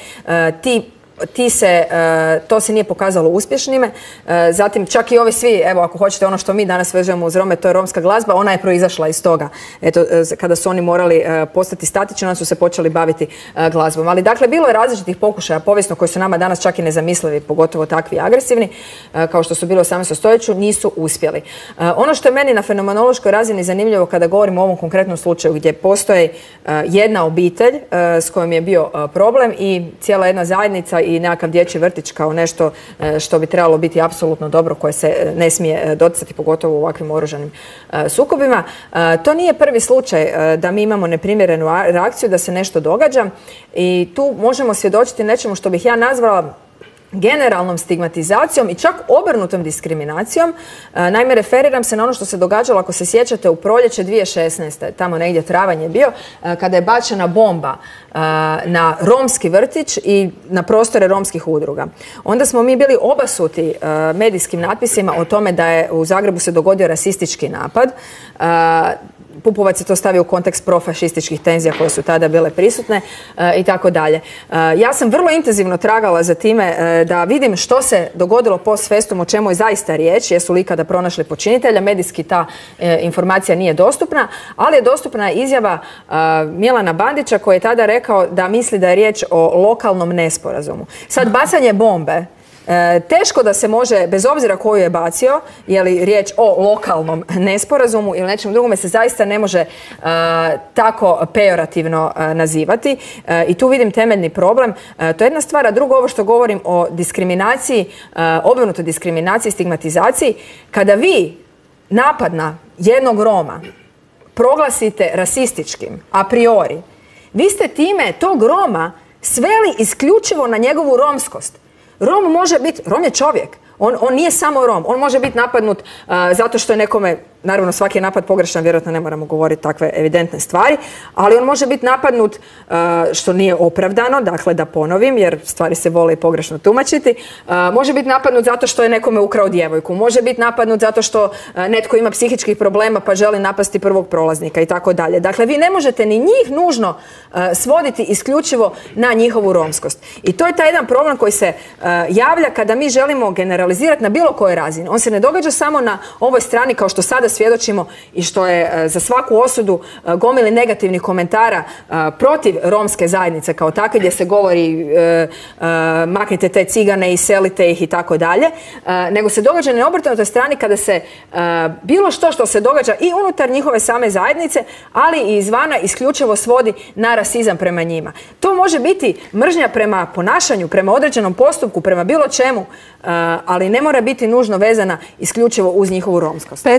To se nije pokazalo uspješnime. Zatim čak i ovi svi, evo ako hoćete ono što mi danas vežemo uz Rome, to je romska glazba, ona je proizašla iz toga. Eto, kada su oni morali postati statični, onda su se počeli baviti glazbom. Ali dakle, bilo je različitih pokušaja povijesno koji su nama danas čak i nezamislivi, pogotovo takvi agresivni, kao što su bili u 18. stoljeću, nisu uspjeli. Ono što je meni na fenomenološkoj razini zanimljivo kada govorimo o ovom konkretnom slučaju gdje postoji jedna obitelj s kojom je bio problem i cijela jedna zajednica i nekakav dječji vrtić kao nešto što bi trebalo biti apsolutno dobro, koje se ne smije doticati, pogotovo u ovakvim oružanim sukobima. To nije prvi slučaj da mi imamo neprimjerenu reakciju, da se nešto događa i tu možemo svjedočiti nečemu što bih ja nazvala generalnom stigmatizacijom i čak obrnutom diskriminacijom. Naime, referiram se na ono što se događalo, ako se sjećate, u proljeće 2016. Tamo negdje travanj je bio, kada je bačena bomba na romski vrtić i na prostore romskih udruga. Onda smo mi bili obasuti medijskim natpisima o tome da je u Zagrebu se dogodio rasistički napad. Pupovac je to stavio u kontekst profašističkih tenzija koje su tada bile prisutne i tako dalje. Ja sam vrlo intenzivno tragala za time da vidim što se dogodilo post festum, o čemu je zaista riječ, jesu li ikada pronašli počinitelja. Medijski ta informacija nije dostupna, ali je dostupna izjava Milana Bandića koji je tada rekao da misli da je riječ o lokalnom nesporazumu. Sad, bacanje bombe teško da se može, bez obzira koju je bacio, je li riječ o lokalnom nesporazumu ili nečem drugome, se zaista ne može tako pejorativno nazivati. I tu vidim temeljni problem. To je jedna stvar, a drugo ovo što govorim o diskriminaciji, obrnutoj diskriminaciji, stigmatizaciji. Kada vi napad na jednog Roma proglasite rasističkim a priori, vi ste time tog Roma sveli isključivo na njegovu romskost. Rom može biti, Rom je čovjek, on nije samo Rom, on može biti napadnut zato što je nekome, naravno svaki je napad pogrešan, vjerojatno ne moramo govoriti takve evidentne stvari, ali on može biti napadnut što nije opravdano, dakle da ponovim, jer stvari se vole i pogrešno tumačiti, može biti napadnut zato što je nekome ukrao djevojku, može biti napadnut zato što netko ima psihičkih problema pa želi napasti prvog prolaznika i tako dalje. Dakle, vi ne možete ni njih nužno svoditi isključivo na njihovu romskost. I to je taj jedan problem koji se javlja kada mi želimo generalizirati na bilo kojoj razini. On se ne događa samo na ovoj strani kao što sada svjedočimo i što je za svaku osudu gomili negativnih komentara protiv romske zajednice kao takve, gdje se govori maknite te cigane, iselite ih i tako dalje, nego se događa na obrnutoj strani kada se bilo što se događa i unutar njihove same zajednice, ali i izvana isključivo svodi na rasizam prema njima. To može biti mržnja prema ponašanju, prema određenom postupku, prema bilo čemu, ali ne mora biti nužno vezana isključivo uz njihovu romskost. Petre, zato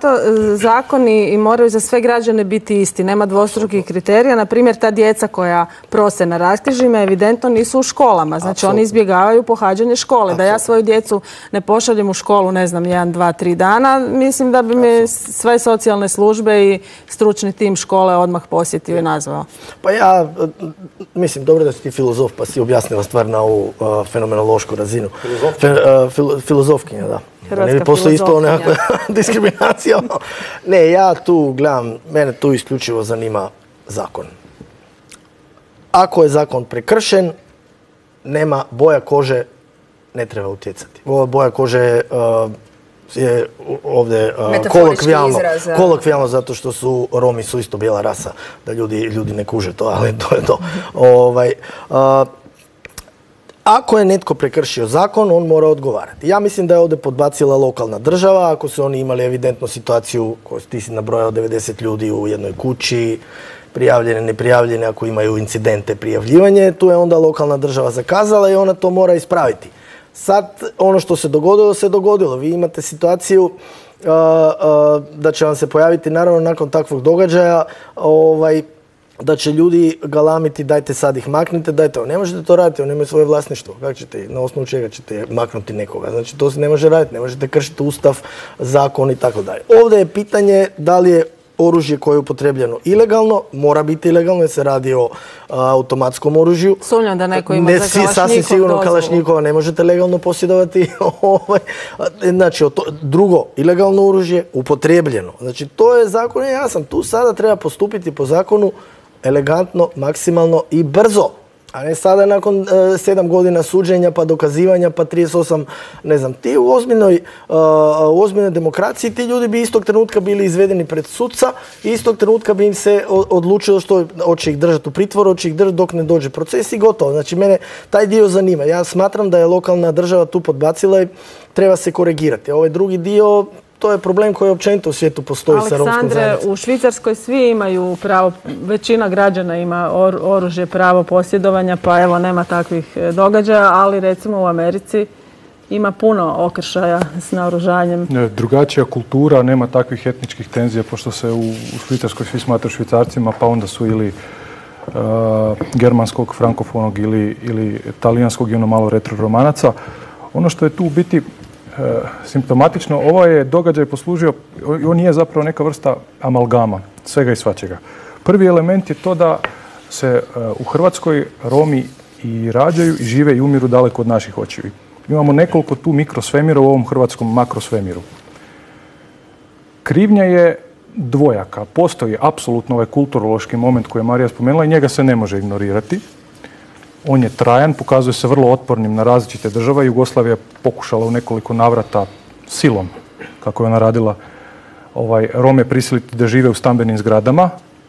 zato zakoni i moraju za sve građane biti isti. Nema dvostrukih kriterija. Na primjer, ta djeca koja prose na raskrižjima evidentno nisu u školama. Znači, oni izbjegavaju pohađanje škole. Da ja svoju djecu ne pošaljem u školu, ne znam, 1, 2, 3 dana, mislim da bi me sve socijalne službe i stručni tim škole odmah posjetio i nazvao. Pa ja mislim, dobro da si ti filozof, pa si objasnila stvar na ovu fenomenološku razinu. Filozofkinja, da. Ne bi postoji isto nekakva diskriminacija. Ne, ja tu gledam, mene tu isključivo zanima zakon. Ako je zakon prekršen, nema boja kože, ne treba utjecati. Boja kože je ovdje kolokvijalno zato što su Romi su isto bijela rasa, da ljudi ne kuže to, ali to je to. Ako je netko prekršio zakon, on mora odgovarati. Ja mislim da je ovdje podbacila lokalna država, ako su oni imali evidentnu situaciju, koju ti si nabrojao 90 ljudi u jednoj kući, prijavljene, neprijavljene, ako imaju incidente prijavljivanje, tu je onda lokalna država zakazala i ona to mora ispraviti. Sad, ono što se dogodilo, se dogodilo. Vi imate situaciju da će vam se pojaviti, naravno, nakon takvog događaja, da će ljudi galamiti, dajte sad ih maknite, dajte. Ne možete to raditi, on nema svoje vlasništvo. Kako ćete, na osnovu čega ćete maknuti nekoga? Znači, to se ne može raditi, ne možete kršiti ustav, zakon i tako dalje. Ovdje je pitanje da li je oružje koje je upotrebljeno ilegalno, mora biti ilegalno jer se radi o automatskom oružju. Sumnjam da neko ima za Kalašnjikov sasvim sigurno Kalašnjikova ne možete legalno posjedovati. Znači, drugo, ilegalno oružje, upotrebljeno. Znači, to je zakon jasan. Tu sada treba postupiti po zakonu elegantno, maksimalno i brzo. A ne sada nakon 7 godina suđenja, pa dokazivanja, pa 38, ne znam, ti u ozbiljnoj demokraciji ti ljudi bi istog trenutka bili izvedeni pred sudca i istog trenutka bi im se odlučilo što hoće ih držati u pritvoru, hoće ih držati dok ne dođe proces i gotovo. Znači, mene taj dio zanima. Ja smatram da je lokalna država tu podbacila i treba se korigirati. A ovaj drugi dio, to je problem koji općenito u svijetu postoji sa romskom zajednicom. Aleksandre, u Švicarskoj svi imaju pravo, većina građana ima oružje, pravo posjedovanja, pa evo nema takvih događaja, ali recimo u Americi ima puno okršaja s naoružanjem. Drugačija kultura, nema takvih etničkih tenzija, pošto se u Švicarskoj svi smatraju Švicarcima, pa onda su ili germanskog, frankofonog ili talijanskog i ono malo retro romanaca. Ono što je tu u biti simptomatično, ovaj je događaj poslužio, on nije zapravo neka vrsta amalgama svega i svačega. Prvi element je to da se u Hrvatskoj Romi i rađaju i žive i umiru daleko od naših očiju. Imamo nekoliko tu mikrosvemira u ovom hrvatskom makrosvemiru. Krivnja je dvojaka. Postoji apsolutno ovaj kulturološki moment koji je Marija spomenula i njega se ne može ignorirati. On je trajan, pokazuje se vrlo otpornim na različite države. Jugoslavija je pokušala u nekoliko navrata silom, kako je ona radila, Rome prisiliti da žive u stambenim zgradama.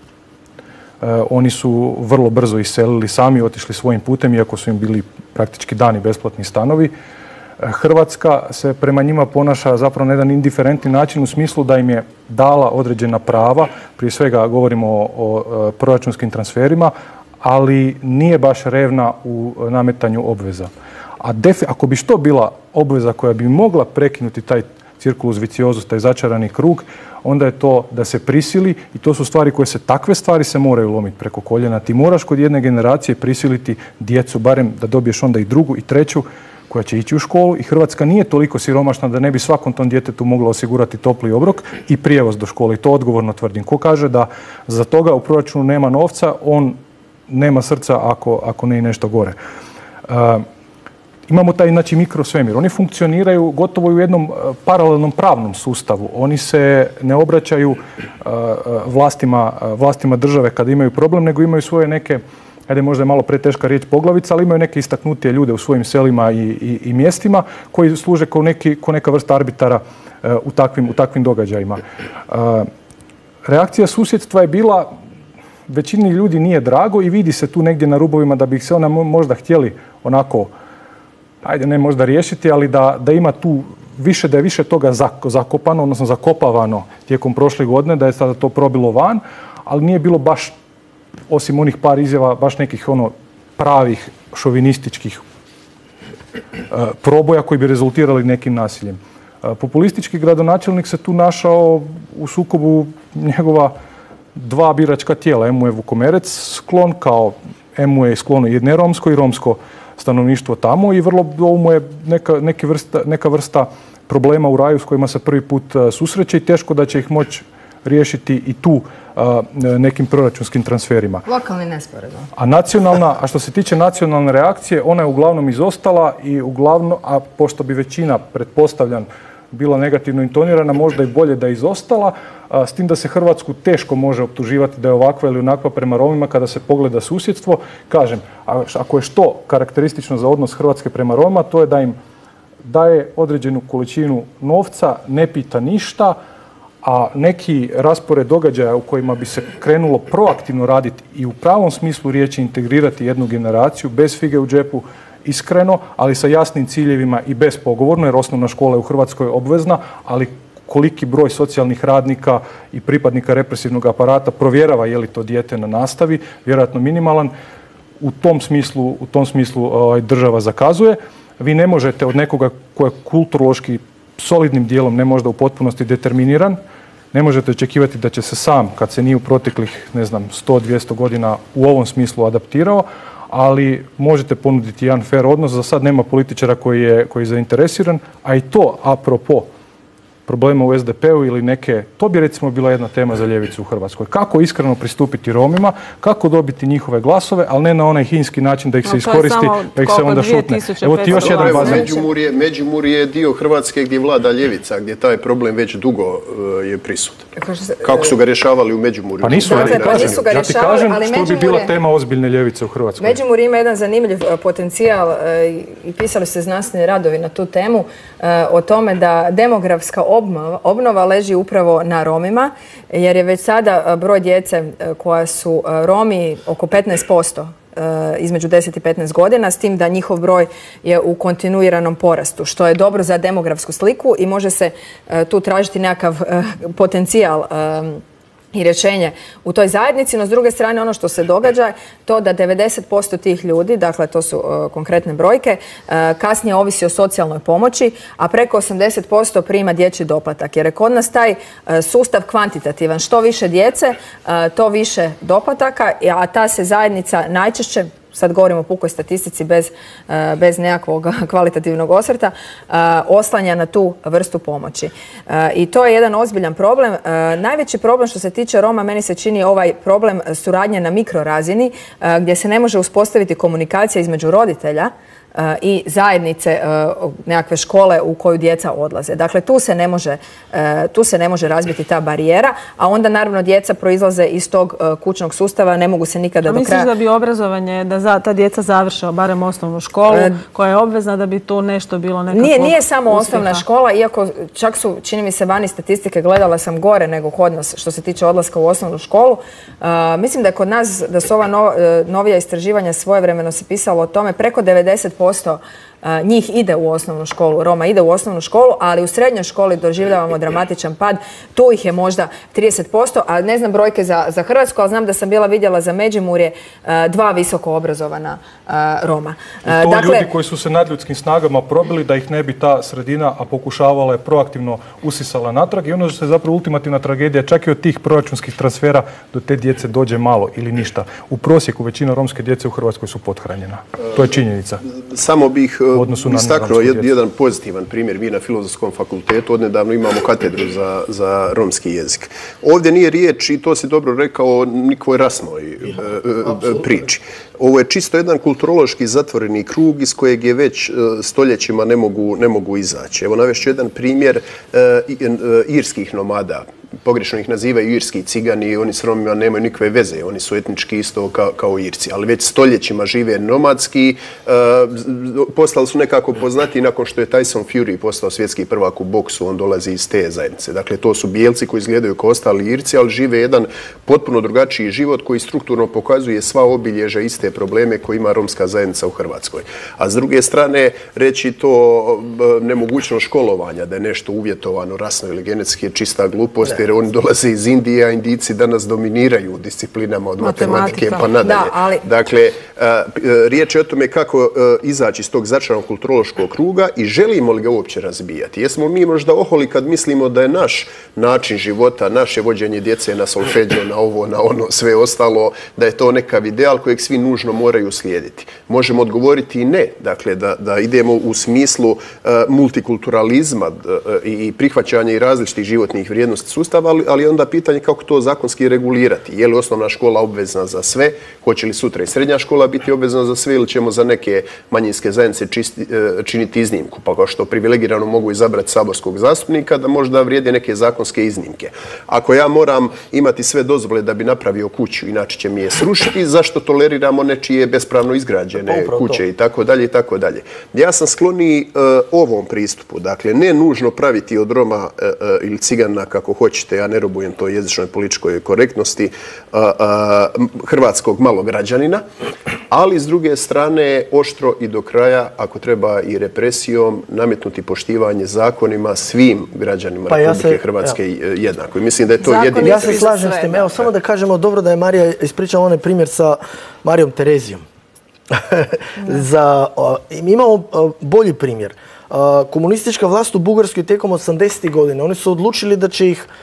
Oni su vrlo brzo iselili sami, otišli svojim putem, iako su im bili praktički dani besplatni stanovi. Hrvatska se prema njima ponaša zapravo na jedan indiferentni način u smislu da im je dala određena prava, prije svega govorimo o proračunskim transferima, ali nije baš revna u nametanju obveza. A ako bi što bila obveza koja bi mogla prekinuti taj cirkulus viciozus, taj začarani krug, onda je to da se prisili i to su stvari koje takve stvari se moraju lomiti preko koljena. Ti moraš kod jedne generacije prisiliti djecu, barem da dobiješ onda i drugu i treću, koja će ići u školu i Hrvatska nije toliko siromašna da ne bi svakom tom djetetu mogla osigurati topli obrok i prijevoz do škole. I to odgovorno tvrdim. Ko kaže da za toga u proračunu nema novca, on nema srca ako ne i nešto gore. Imamo taj mikrosvemir. Oni funkcioniraju gotovo u jednom paralelnom pravnom sustavu. Oni se ne obraćaju vlastima države kada imaju problem, nego imaju svoje neke, ajde možda je malo preteška riječ poglavica, ali imaju neke istaknutije ljude u svojim selima i mjestima koji služe kao neka vrsta arbitara u takvim događajima. Reakcija susjedstva je bila, većini ljudi nije drago i vidi se tu negdje na rubovima da bi ih se ona možda htjeli onako, ajde ne možda riješiti, ali da ima tu da je više toga zakopano, odnosno zakopavano tijekom prošle godine, da je sada to probilo van, ali nije bilo baš, osim onih par izjava, baš nekih pravih šovinističkih proboja koji bi rezultirali nekim nasiljem. Populistički gradonačelnik se tu našao u sukobu njegova dva biračka tijela. Emu je Vukomerec sklon, kao Emu je sklono i neromsko i romsko stanovništvo tamo i vrlo ovo mu je neka vrsta problema u raju s kojima se prvi put susreće i teško da će ih moći riješiti i tu nekim proračunskim transferima. Lokalni nesporazum. A što se tiče nacionalne reakcije, ona je uglavnom izostala i uglavnom, a pošto bi većina, pretpostavljam, bila negativno intonirana, možda i bolje da je izostala, s tim da se Hrvatsku teško može optuživati da je ovakva ili onakva prema Romima kada se pogleda susjedstvo. Kažem, ako je što karakteristično za odnos Hrvatske prema Roma, to je da im daje određenu količinu novca, ne pita ništa, a neki raspored događaja u kojima bi se krenulo proaktivno raditi i u pravom smislu riječi integrirati jednu generaciju bez fige u džepu, iskreno, ali sa jasnim ciljevima i bespogovorno, jer osnovna škola je u Hrvatskoj obvezna, ali koliki broj socijalnih radnika i pripadnika represivnog aparata provjerava je li to dijete na nastavi, vjerojatno minimalan. U tom smislu država zakazuje. Vi ne možete od nekoga ko je kulturološki solidnim dijelom, ne možda u potpunosti determiniran, ne možete očekivati da će se sam, kad se nije u proteklih, 100-200 godina u ovom smislu adaptirao, ali možete ponuditi jedan fair odnos. Za sad nema političara koji je zainteresiran, a i to apropo problema u SDP-u ili neke, to bi recimo bila jedna tema za ljevicu u Hrvatskoj. Kako iskreno pristupiti Romima, kako dobiti njihove glasove, ali ne na onaj hinski način da ih se iskoristi, da ih se onda šutne. Evo ti još jedan bazen. Međimurje je dio Hrvatske gdje vlada ljevica, gdje taj problem već dugo je prisutan. Kako su ga rješavali u Međimurju? Pa nisu ga rješavali, ja ti kažem što bi bila tema ozbiljne ljevice u Hrvatskoj. Međimurje ima jedan zanimljiv potencijal i pisali se znanstveni radovi na tu temu o tome da demografska obnova leži upravo na Romima, jer je već sada broj djece koja su Romi oko 15%. Između 10 i 15 godina, s tim da njihov broj je u kontinuiranom porastu, što je dobro za demografsku sliku i može se tu tražiti nekakav potencijal i rješenje u toj zajednici, no s druge strane ono što se događa to da 90% tih ljudi, dakle to su konkretne brojke, kasnije ovisi o socijalnoj pomoći, a preko 80% prima dječji doplatak. Jer je kod nas taj sustav kvantitativan. Što više djece, to više doplataka, a ta se zajednica najčešće, sad govorimo o pukoj statistici bez nekakvog kvalitativnog osvrta, oslanja na tu vrstu pomoći. I to je jedan ozbiljan problem. Najveći problem što se tiče Roma, meni se čini ovaj problem suradnje na mikrorazini, gdje se ne može uspostaviti komunikacija između roditelja i zajednice nekakve škole u koju djeca odlaze. Dakle, tu se ne može razbiti ta barijera, a onda naravno djeca proizlaze iz tog kućnog sustava, ne mogu se nikada do kraja... Misliš da bi obrazovanje, da ta djeca završe barem osnovnu školu koja je obvezna, da bi tu nešto bilo nekakvog uspjeha? Nije samo osnovna škola, iako čak su, čini mi se, vani statistike, gledala sam gore nego kod nas što se tiče odlaska u osnovnu školu. Mislim da je kod nas, da su ova novija istraživanja svojevremeno se pisalo o tome, preko 90% njih ide u osnovnu školu, Roma ide u osnovnu školu, ali u srednjoj školi doživljavamo dramatičan pad. Tu ih je možda 30%, a ne znam brojke za Hrvatsku, ali znam da sam bila vidjela za Međimurje 2 visoko obrazovana Roma. I to ljudi koji su se nadljudskim snagama probili da ih ne bi ta sredina, a pokušavala je proaktivno usisala natrag i ono što je zapravo ultimativna tragedija, čak i od tih proračunskih transfera do te djece dođe malo ili ništa. U prosjeku većina romske djece u Hrvatskoj su pothranjena. To je činjenica. Samo bih istaknuo jedan pozitivan primjer. Mi na Filozofskom fakultetu odnedavno imamo katedru za romski jezik. Ovdje nije riječ, i to si dobro rekao, o nikoj rasnoj priči. Ovo je čisto jedan kulturološki zatvoreni krug iz kojeg je već stoljećima ne mogu izaći. Evo navešću jedan primjer irskih nomada. Pogrešno ih nazivaju irski cigani, oni s Romima nemaju nikakve veze, oni su etnički isto kao Irci, ali već stoljećima žive nomadski, postali su nekako poznati nakon što je Tyson Fury postao svjetski prvak u boksu, on dolazi iz te zajednice. Dakle, to su bijelci koji izgledaju kao ostali Irci, ali žive jedan potpuno drugačiji život koji strukturno pokazuje sva obilježja iste probleme koje ima romska zajednica u Hrvatskoj. A s druge strane, reći to nemogućnost školovanja, da je nešto uvjetovano rasno ili genetski, je čista glupost, jer jer oni dolaze iz Indije, a Indijci danas dominiraju u disciplinama od matematike pa nadalje. Dakle, riječ je o tome kako izaći iz tog začaranog kulturološkog kruga i želimo li ga uopće razbijati. Jesmo mi možda oholi kad mislimo da je naš način života, naše vođenje djece na solfeđio, na ovo, na ono, sve ostalo, da je to nekav ideal kojeg svi nužno moraju slijediti. Možemo odgovoriti i ne, dakle, da idemo u smislu multikulturalizma i prihvaćanja i različitih životnih vrijednosti sustava, ali onda pitanje kako to zakonski regulirati. Je li osnovna škola obvezna za sve? Hoće li sutra i srednja škola biti obvezna za sve ili ćemo za neke manjinske zajednice činiti iznimku? Pa kao što privilegirano mogu izabrati saborskog zastupnika, da možda vrijede neke zakonske iznimke. Ako ja moram imati sve dozvole da bi napravio kuću, inače će mi je srušiti, zašto toleriramo nečije bespravno izgrađene kuće i tako dalje i tako dalje. Ja sam skloniji ovom pristupu. Dakle, ne nužno praviti od Roma ili Cigana, kako hoćete, ja ne robujem to jezičnoj političkoj korektnosti, hrvatskog malog građanina, ali s druge strane oštro i do kraja, ako treba i represijom, nametnuti poštivanje zakonima svim građanima Republike Hrvatske jednako. I mislim da je to jedini... Ja se slažem s tim. Evo, samo da kažemo, dobro da je Marija ispričala onaj primjer sa Marijom Terezijom. Imamo bolji primjer. Komunistička vlast u Bugarskoj tijekom 80. godina, oni su odlučili da će ih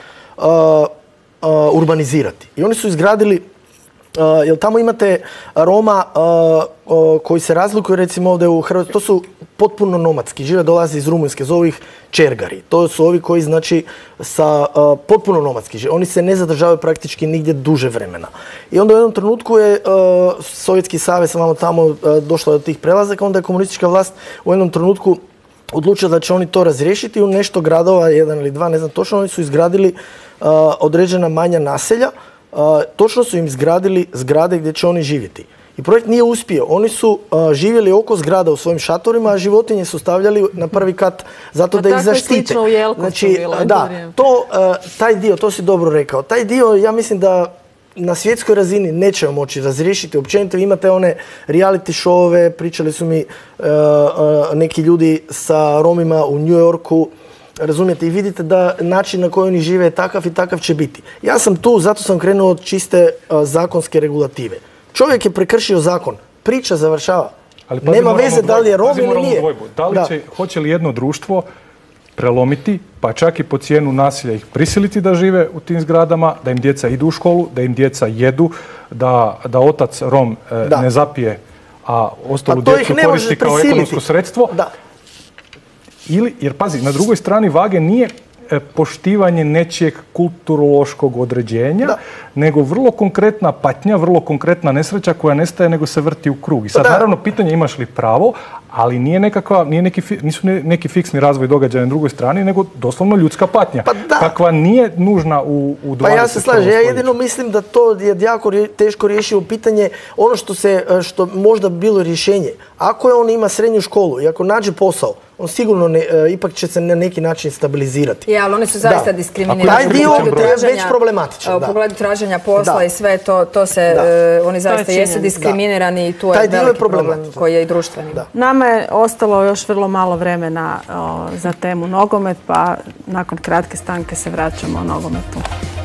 urbanizirati. I oni su izgradili, jer tamo imate Roma koji se razlikuju, recimo ovdje u Hrvatskoj, to su potpuno nomadski, žive, dolaze iz Rumunjske, zovu ih čergari. To su ovi koji, znači, potpuno nomadski žive. Oni se ne zadržavaju praktički nigdje duže vremena. I onda u jednom trenutku je Sovjetski savez tamo došlo do tih prelazaka, onda je komunistička vlast u jednom trenutku odlučila da će oni to razriješiti u nešto gradova, jedan ili dva, ne znam točno, oni su izgradili određena manja naselja, točno su im izgradili zgrade gdje će oni živjeti. I projekt nije uspio. Oni su živjeli oko zgrada u svojim šatorima, a životinje su stavljali na prvi kat zato da ih zaštite. Slično u Jelkovcu bilo. Da, taj dio, to si dobro rekao. Taj dio, ja mislim da na svjetskoj razini nećemo moći razriješiti. Općenito imate one reality showove, pričali su mi neki ljudi sa Romima u New Yorku, razumijete, i vidite da način na koji oni žive je takav i takav će biti. Ja sam tu, zato sam krenuo od čiste zakonske regulative. Čovjek je prekršio zakon, priča završava. Nema veze da li je Rom ili nije. Hoće li jedno društvo prelomiti, pa čak i po cijenu nasilja ih prisiliti da žive u tim zgradama, da im djeca idu u školu, da im djeca jedu, da otac Rom ne zapije, a ostalu djecu koristi kao ekonomsko sredstvo. Jer pazi, na drugoj strani vage nije poštivanje nečijeg kulturološkog određenja, nego vrlo konkretna patnja, vrlo konkretna nesreća koja nestaje nego se vrti u krug. I sad naravno pitanje imaš li pravo, ali nisu neki fiksni razvoj događaja na drugoj strani, nego doslovno ljudska patnja. Kakva nije nužna u 20. Pa ja se slažem, ja jedino mislim da to je jako teško rješivo pitanje, ono što možda bilo rješenje. Ako on ima srednju školu i ako nađe posao, on sigurno ipak će se na neki način stabilizirati. Ali oni su zaista diskriminirani. Taj dio je već problematičan. U pogledu traženja posla i sve to se, oni zaista jesu diskriminirani i tu je veliki problem koji je i društveni. Nama je ostalo još vrlo malo vremena za temu nogomet, pa nakon kratke stanke se vraćamo o nogometu.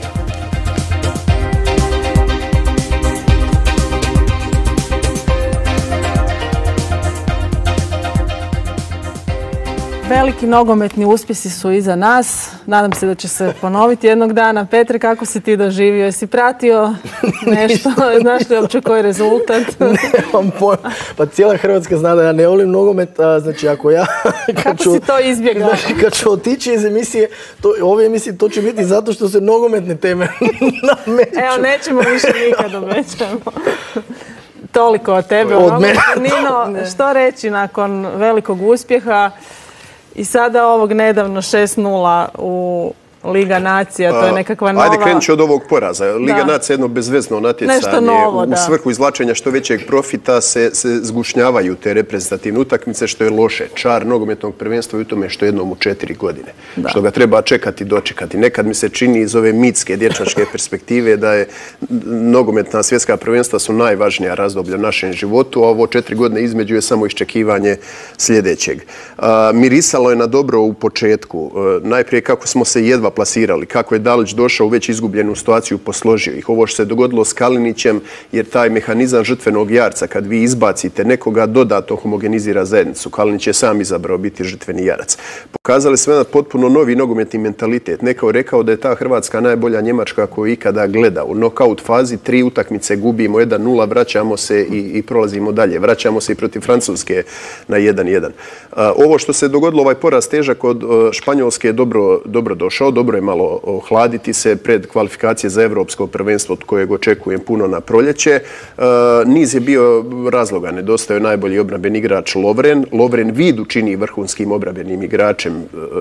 Veliki nogometni uspjesi su iza nas. Nadam se da će se ponoviti jednog dana. Petre, kako si ti doživio? Jesi pratio nešto? Znaš li uopće koji je rezultat? Nemam pojma. Pa cijela Hrvatska zna da ja ne volim nogomet. Znači, ako ja... Kako si to izbjegao? Znači, kad ću otići iz emisije, ove emisije, to će biti zato što se nogometne teme nameću. Evo, nećemo više nikad, obećamo. Toliko od tebe. Od mene. Nino, što reći nakon velikog uspjeha i sada ovog nedavno 6:0 u Liga nacija, to je nekakva nova... Ajde, krenut ću od ovog poraza. Liga nacija je jedno bezvezno natjecanje. U svrhu izvlačenja što većeg profita se zgušnjavaju te reprezentativne utakmice, što je loše. Čar nogometnog prvenstva je u tome što jednom u 4 godine. Što ga treba čekati, dočekati. Nekad mi se čini iz ove mitske, dječačke perspektive da je nogometna svjetska prvenstva su najvažnija razdoblja u našem životu, a ovo 4 godine između je samo iščekivanje sljedećeg. Mirisalo je na dobro u početku. Najprije kako smo se jedva plasirali. Kako je Dalić došao u već izgubljenu situaciju, posložio ih. Ovo što se dogodilo s Kalinićem, jer taj mehanizam žrtvenog jarca, kad vi izbacite nekoga, dodatno homogenizira zajednicu. Kalinić je sam izabrao biti žrtveni jarac. Pokazali smo jedan potpuno novi nogometni mentalitet. Neko je rekao da je ta Hrvatska najbolja Njemačka koju ikada gleda. U nokaut fazi 3 utakmice gubimo 1-0, vraćamo se i prolazimo dalje. Vraćamo se i protiv Francuske na 1-1. Ovo što se dogodilo, ovaj poraz težak od Španjolske je dobro došao. Dobro je malo ohladiti se pred kvalifikacije za Evropsko prvenstvo od kojeg očekujem puno na proljeće. Niz je bio razloga. Nedostao je najbolji obrambeni igrač Lovren. Lovren Vidu čini vrhunskim obrambenim igračem.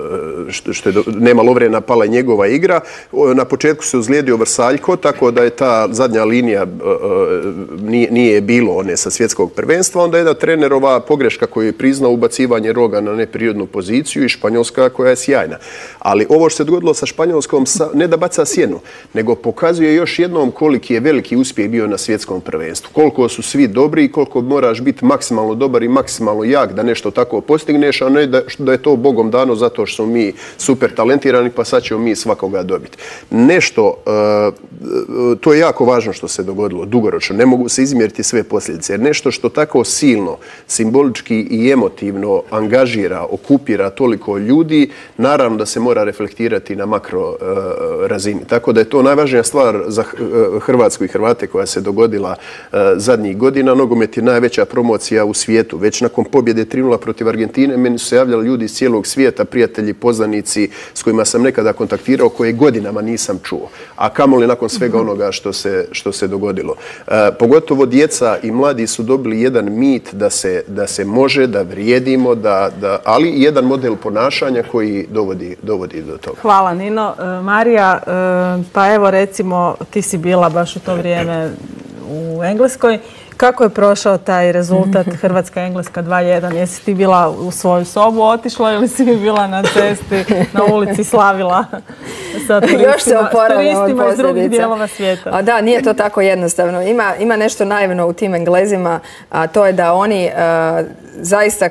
Nema Lovrena, pala je njegova igra. Na početku se uzlijedio Vrsaljko, tako da je ta zadnja linija nije bilo one sa svjetskog prvenstva. Onda je jedna trenerova pogreška koju je priznao, ubacivanje Roga na neprirodnu poziciju, i Španjolska koja je sjajna. Ali ovo što se dogodilo sa Španjolskom, ne da baca sjenu, nego pokazuje još jednom koliki je veliki uspjeh bio na svjetskom prvenstvu. Koliko su svi dobri i koliko moraš biti maksimalno dobar i maksimalno jak da nešto tako postigneš, a ne da je to Bogom dano zato što smo mi super talentirani pa sad ćemo mi svakoga dobiti. Nešto, to je jako važno što se dogodilo dugoročno, ne mogu se izmjeriti sve posljedice, jer nešto što tako silno, simbolički i emotivno angažira, okupira toliko ljudi, naravno da se mora reflektirati na makro razini. Tako da je to najvažnija stvar za Hrvatsku i Hrvate koja se dogodila zadnjih godina. Nogomet je najveća promocija u svijetu. Već nakon pobjede 3-0 protiv Argentine, meni su se javljali ljudi iz cijelog svijeta, prijatelji, poznanici s kojima sam nekada kontaktirao, koje godinama nisam čuo. A kamoli nakon svega onoga što se dogodilo. Pogotovo djeca i mladi su dobili jedan mit da se može, da vrijedimo, ali i jedan model ponašanja koji dovodi do toga. Hvala, Nino. Marija, pa evo recimo ti si bila baš u to vrijeme u Engleskoj. Kako je prošao taj rezultat Hrvatska-Engleska 2-1? Jesi ti bila u svoju sobu otišla ili si bila na cesti, na ulici slavila sa turistima iz drugih dijelova svijeta? Da, nije to tako jednostavno. Ima nešto naivno u tim Englezima, a to je da oni zaista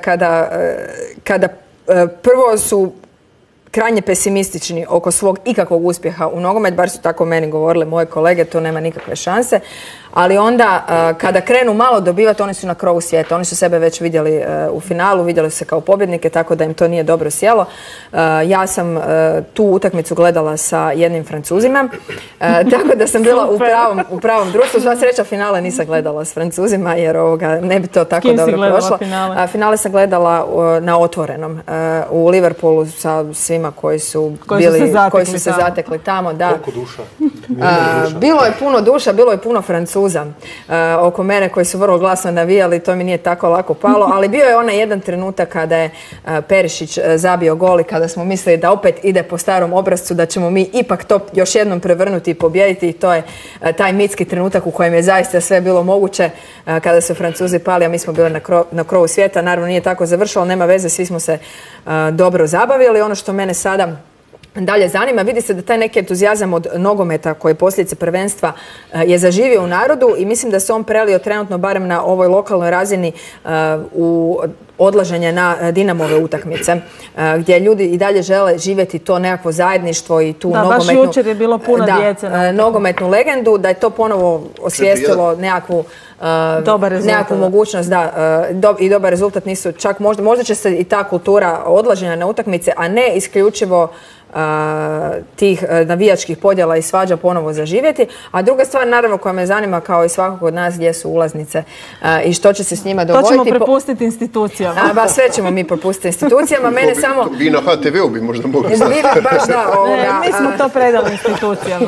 kada prvo su krajnje pesimistični oko svog ikakvog uspjeha u nogomet, bar su tako meni govorili moje kolege, to nema nikakve šanse. Ali onda kada krenu malo dobivati, oni su na krovu svijeta. Oni su sebe već vidjeli u finalu, vidjeli su se kao pobjednike, tako da im to nije dobro sjelo. Ja sam tu utakmicu gledala sa jednim Francuzima, tako da sam bila u pravom društvu. Sva sreća, finale nisam gledala s Francuzima jer ne bi to tako dobro prošlo. Finale sam gledala na Otvorenom u Liverpoolu sa svima koji su se zatekli tamo. Koliko duša? Bilo je puno duša, bilo je puno Francuza oko mene koji su vrlo glasno navijali, to mi nije tako lako palo, ali bio je onaj jedan trenutak kada je Perišić zabio gol i kada smo mislili da opet ide po starom obrascu, da ćemo mi ipak to još jednom prevrnuti i pobijediti, i to je taj mitski trenutak u kojem je zaista sve bilo moguće kada su Francuzi pali, a mi smo bili na krovu svijeta. Naravno nije tako završilo, nema veze, svi smo se dobro zabavili. Ono što mene sada dalje zanima, vidi se da taj neki entuzijazam od nogometa koji je posljedica prvenstva je zaživio u narodu i mislim da se on prelio trenutno barem na ovoj lokalnoj razini u odlaženje na Dinamove utakmice, gdje ljudi i dalje žele živjeti to nekakvo zajedništvo i tu nogometnu... Baš jučer je bilo puno djece. Nogometnu legendu, da je to ponovo osvijestilo nekakvu mogućnost, i dobar rezultat. Nisu čak, možda će se i ta kultura odlaženja na utakmice, a ne isključivo tih navijačkih podjela i svađa ponovo zaživjeti. A druga stvar, naravno, koja me zanima kao i svakog od nas, gdje su ulaznice i što će se s njima dogoditi. To ćemo prepustiti institucijama. Sve ćemo mi prepustiti institucijama. Mene samo... Vi na HTV-u bi možda mogli znati. Mi smo to predali institucijama.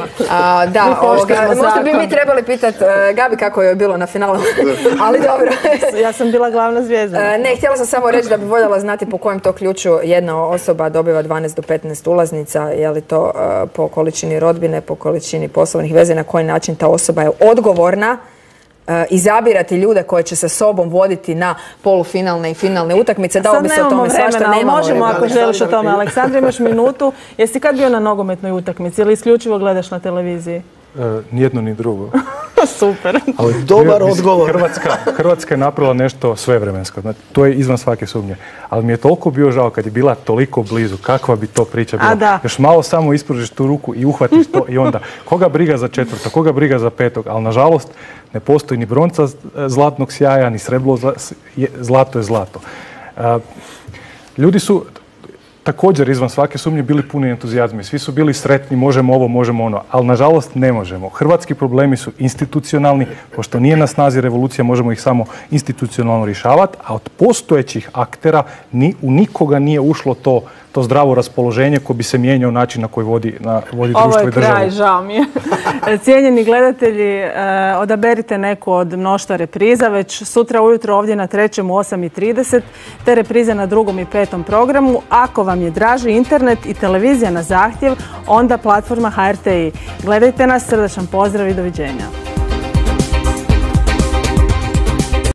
Možda bi mi trebali pitati Gabi kako je bilo na finalu. Ali dobro. Ja sam bila glavna zvijezda. Ne, htjela sam samo reći da bi voljela znati po kojem to ključu jedna osoba dobiva 12 do 15 ulaznica. Je li to po količini rodbine, po količini poslovnih veze, na koji način ta osoba je odgovorna izabirati ljude koje će sa sobom voditi na polufinalne i finalne utakmice. Dao bi se o tome svašta, nemamo. Možemo ako želiš o tome. Aleksandra, imaš minutu. Jesi kad bio na nogometnoj utakmici ili isključivo gledaš na televiziji? Nijedno ni drugo. Super. Dobar odgovor. Hrvatska je napravila nešto svevremensko. Znači, to je izvan svake sumnje. Ali mi je toliko bio žao kad je bila toliko blizu. Kakva bi to priča bila? Još malo samo ispružiš tu ruku i uhvatiš to i onda koga briga za četvrto, koga briga za petog. Ali nažalost ne postoji ni bronca zlatnog sjaja, ni srebro zlato je zlato. Ljudi su također izvan svake sumnje bili puni entuzijazma. Svi su bili sretni, možemo ovo, možemo ono, ali nažalost ne možemo. Hrvatski problemi su institucionalni, pošto nije na snazi revolucija, možemo ih samo institucionalno rješavati, a od postojećih aktera u nikoga nije ušlo to zdravo raspoloženje koje bi se mijenjao način na koji vodi društvo i državu. Ovo je kraj, žao mi je. Cijenjeni gledatelji, odaberite neku od mnoštva repriza. Već sutra ujutro ovdje na 3. u 8:30, te reprize na 2. i 5. programu. Ako vam je draži internet i televizija na zahtjev, onda platforma HRTi. Gledajte nas, srdačan pozdrav i doviđenja.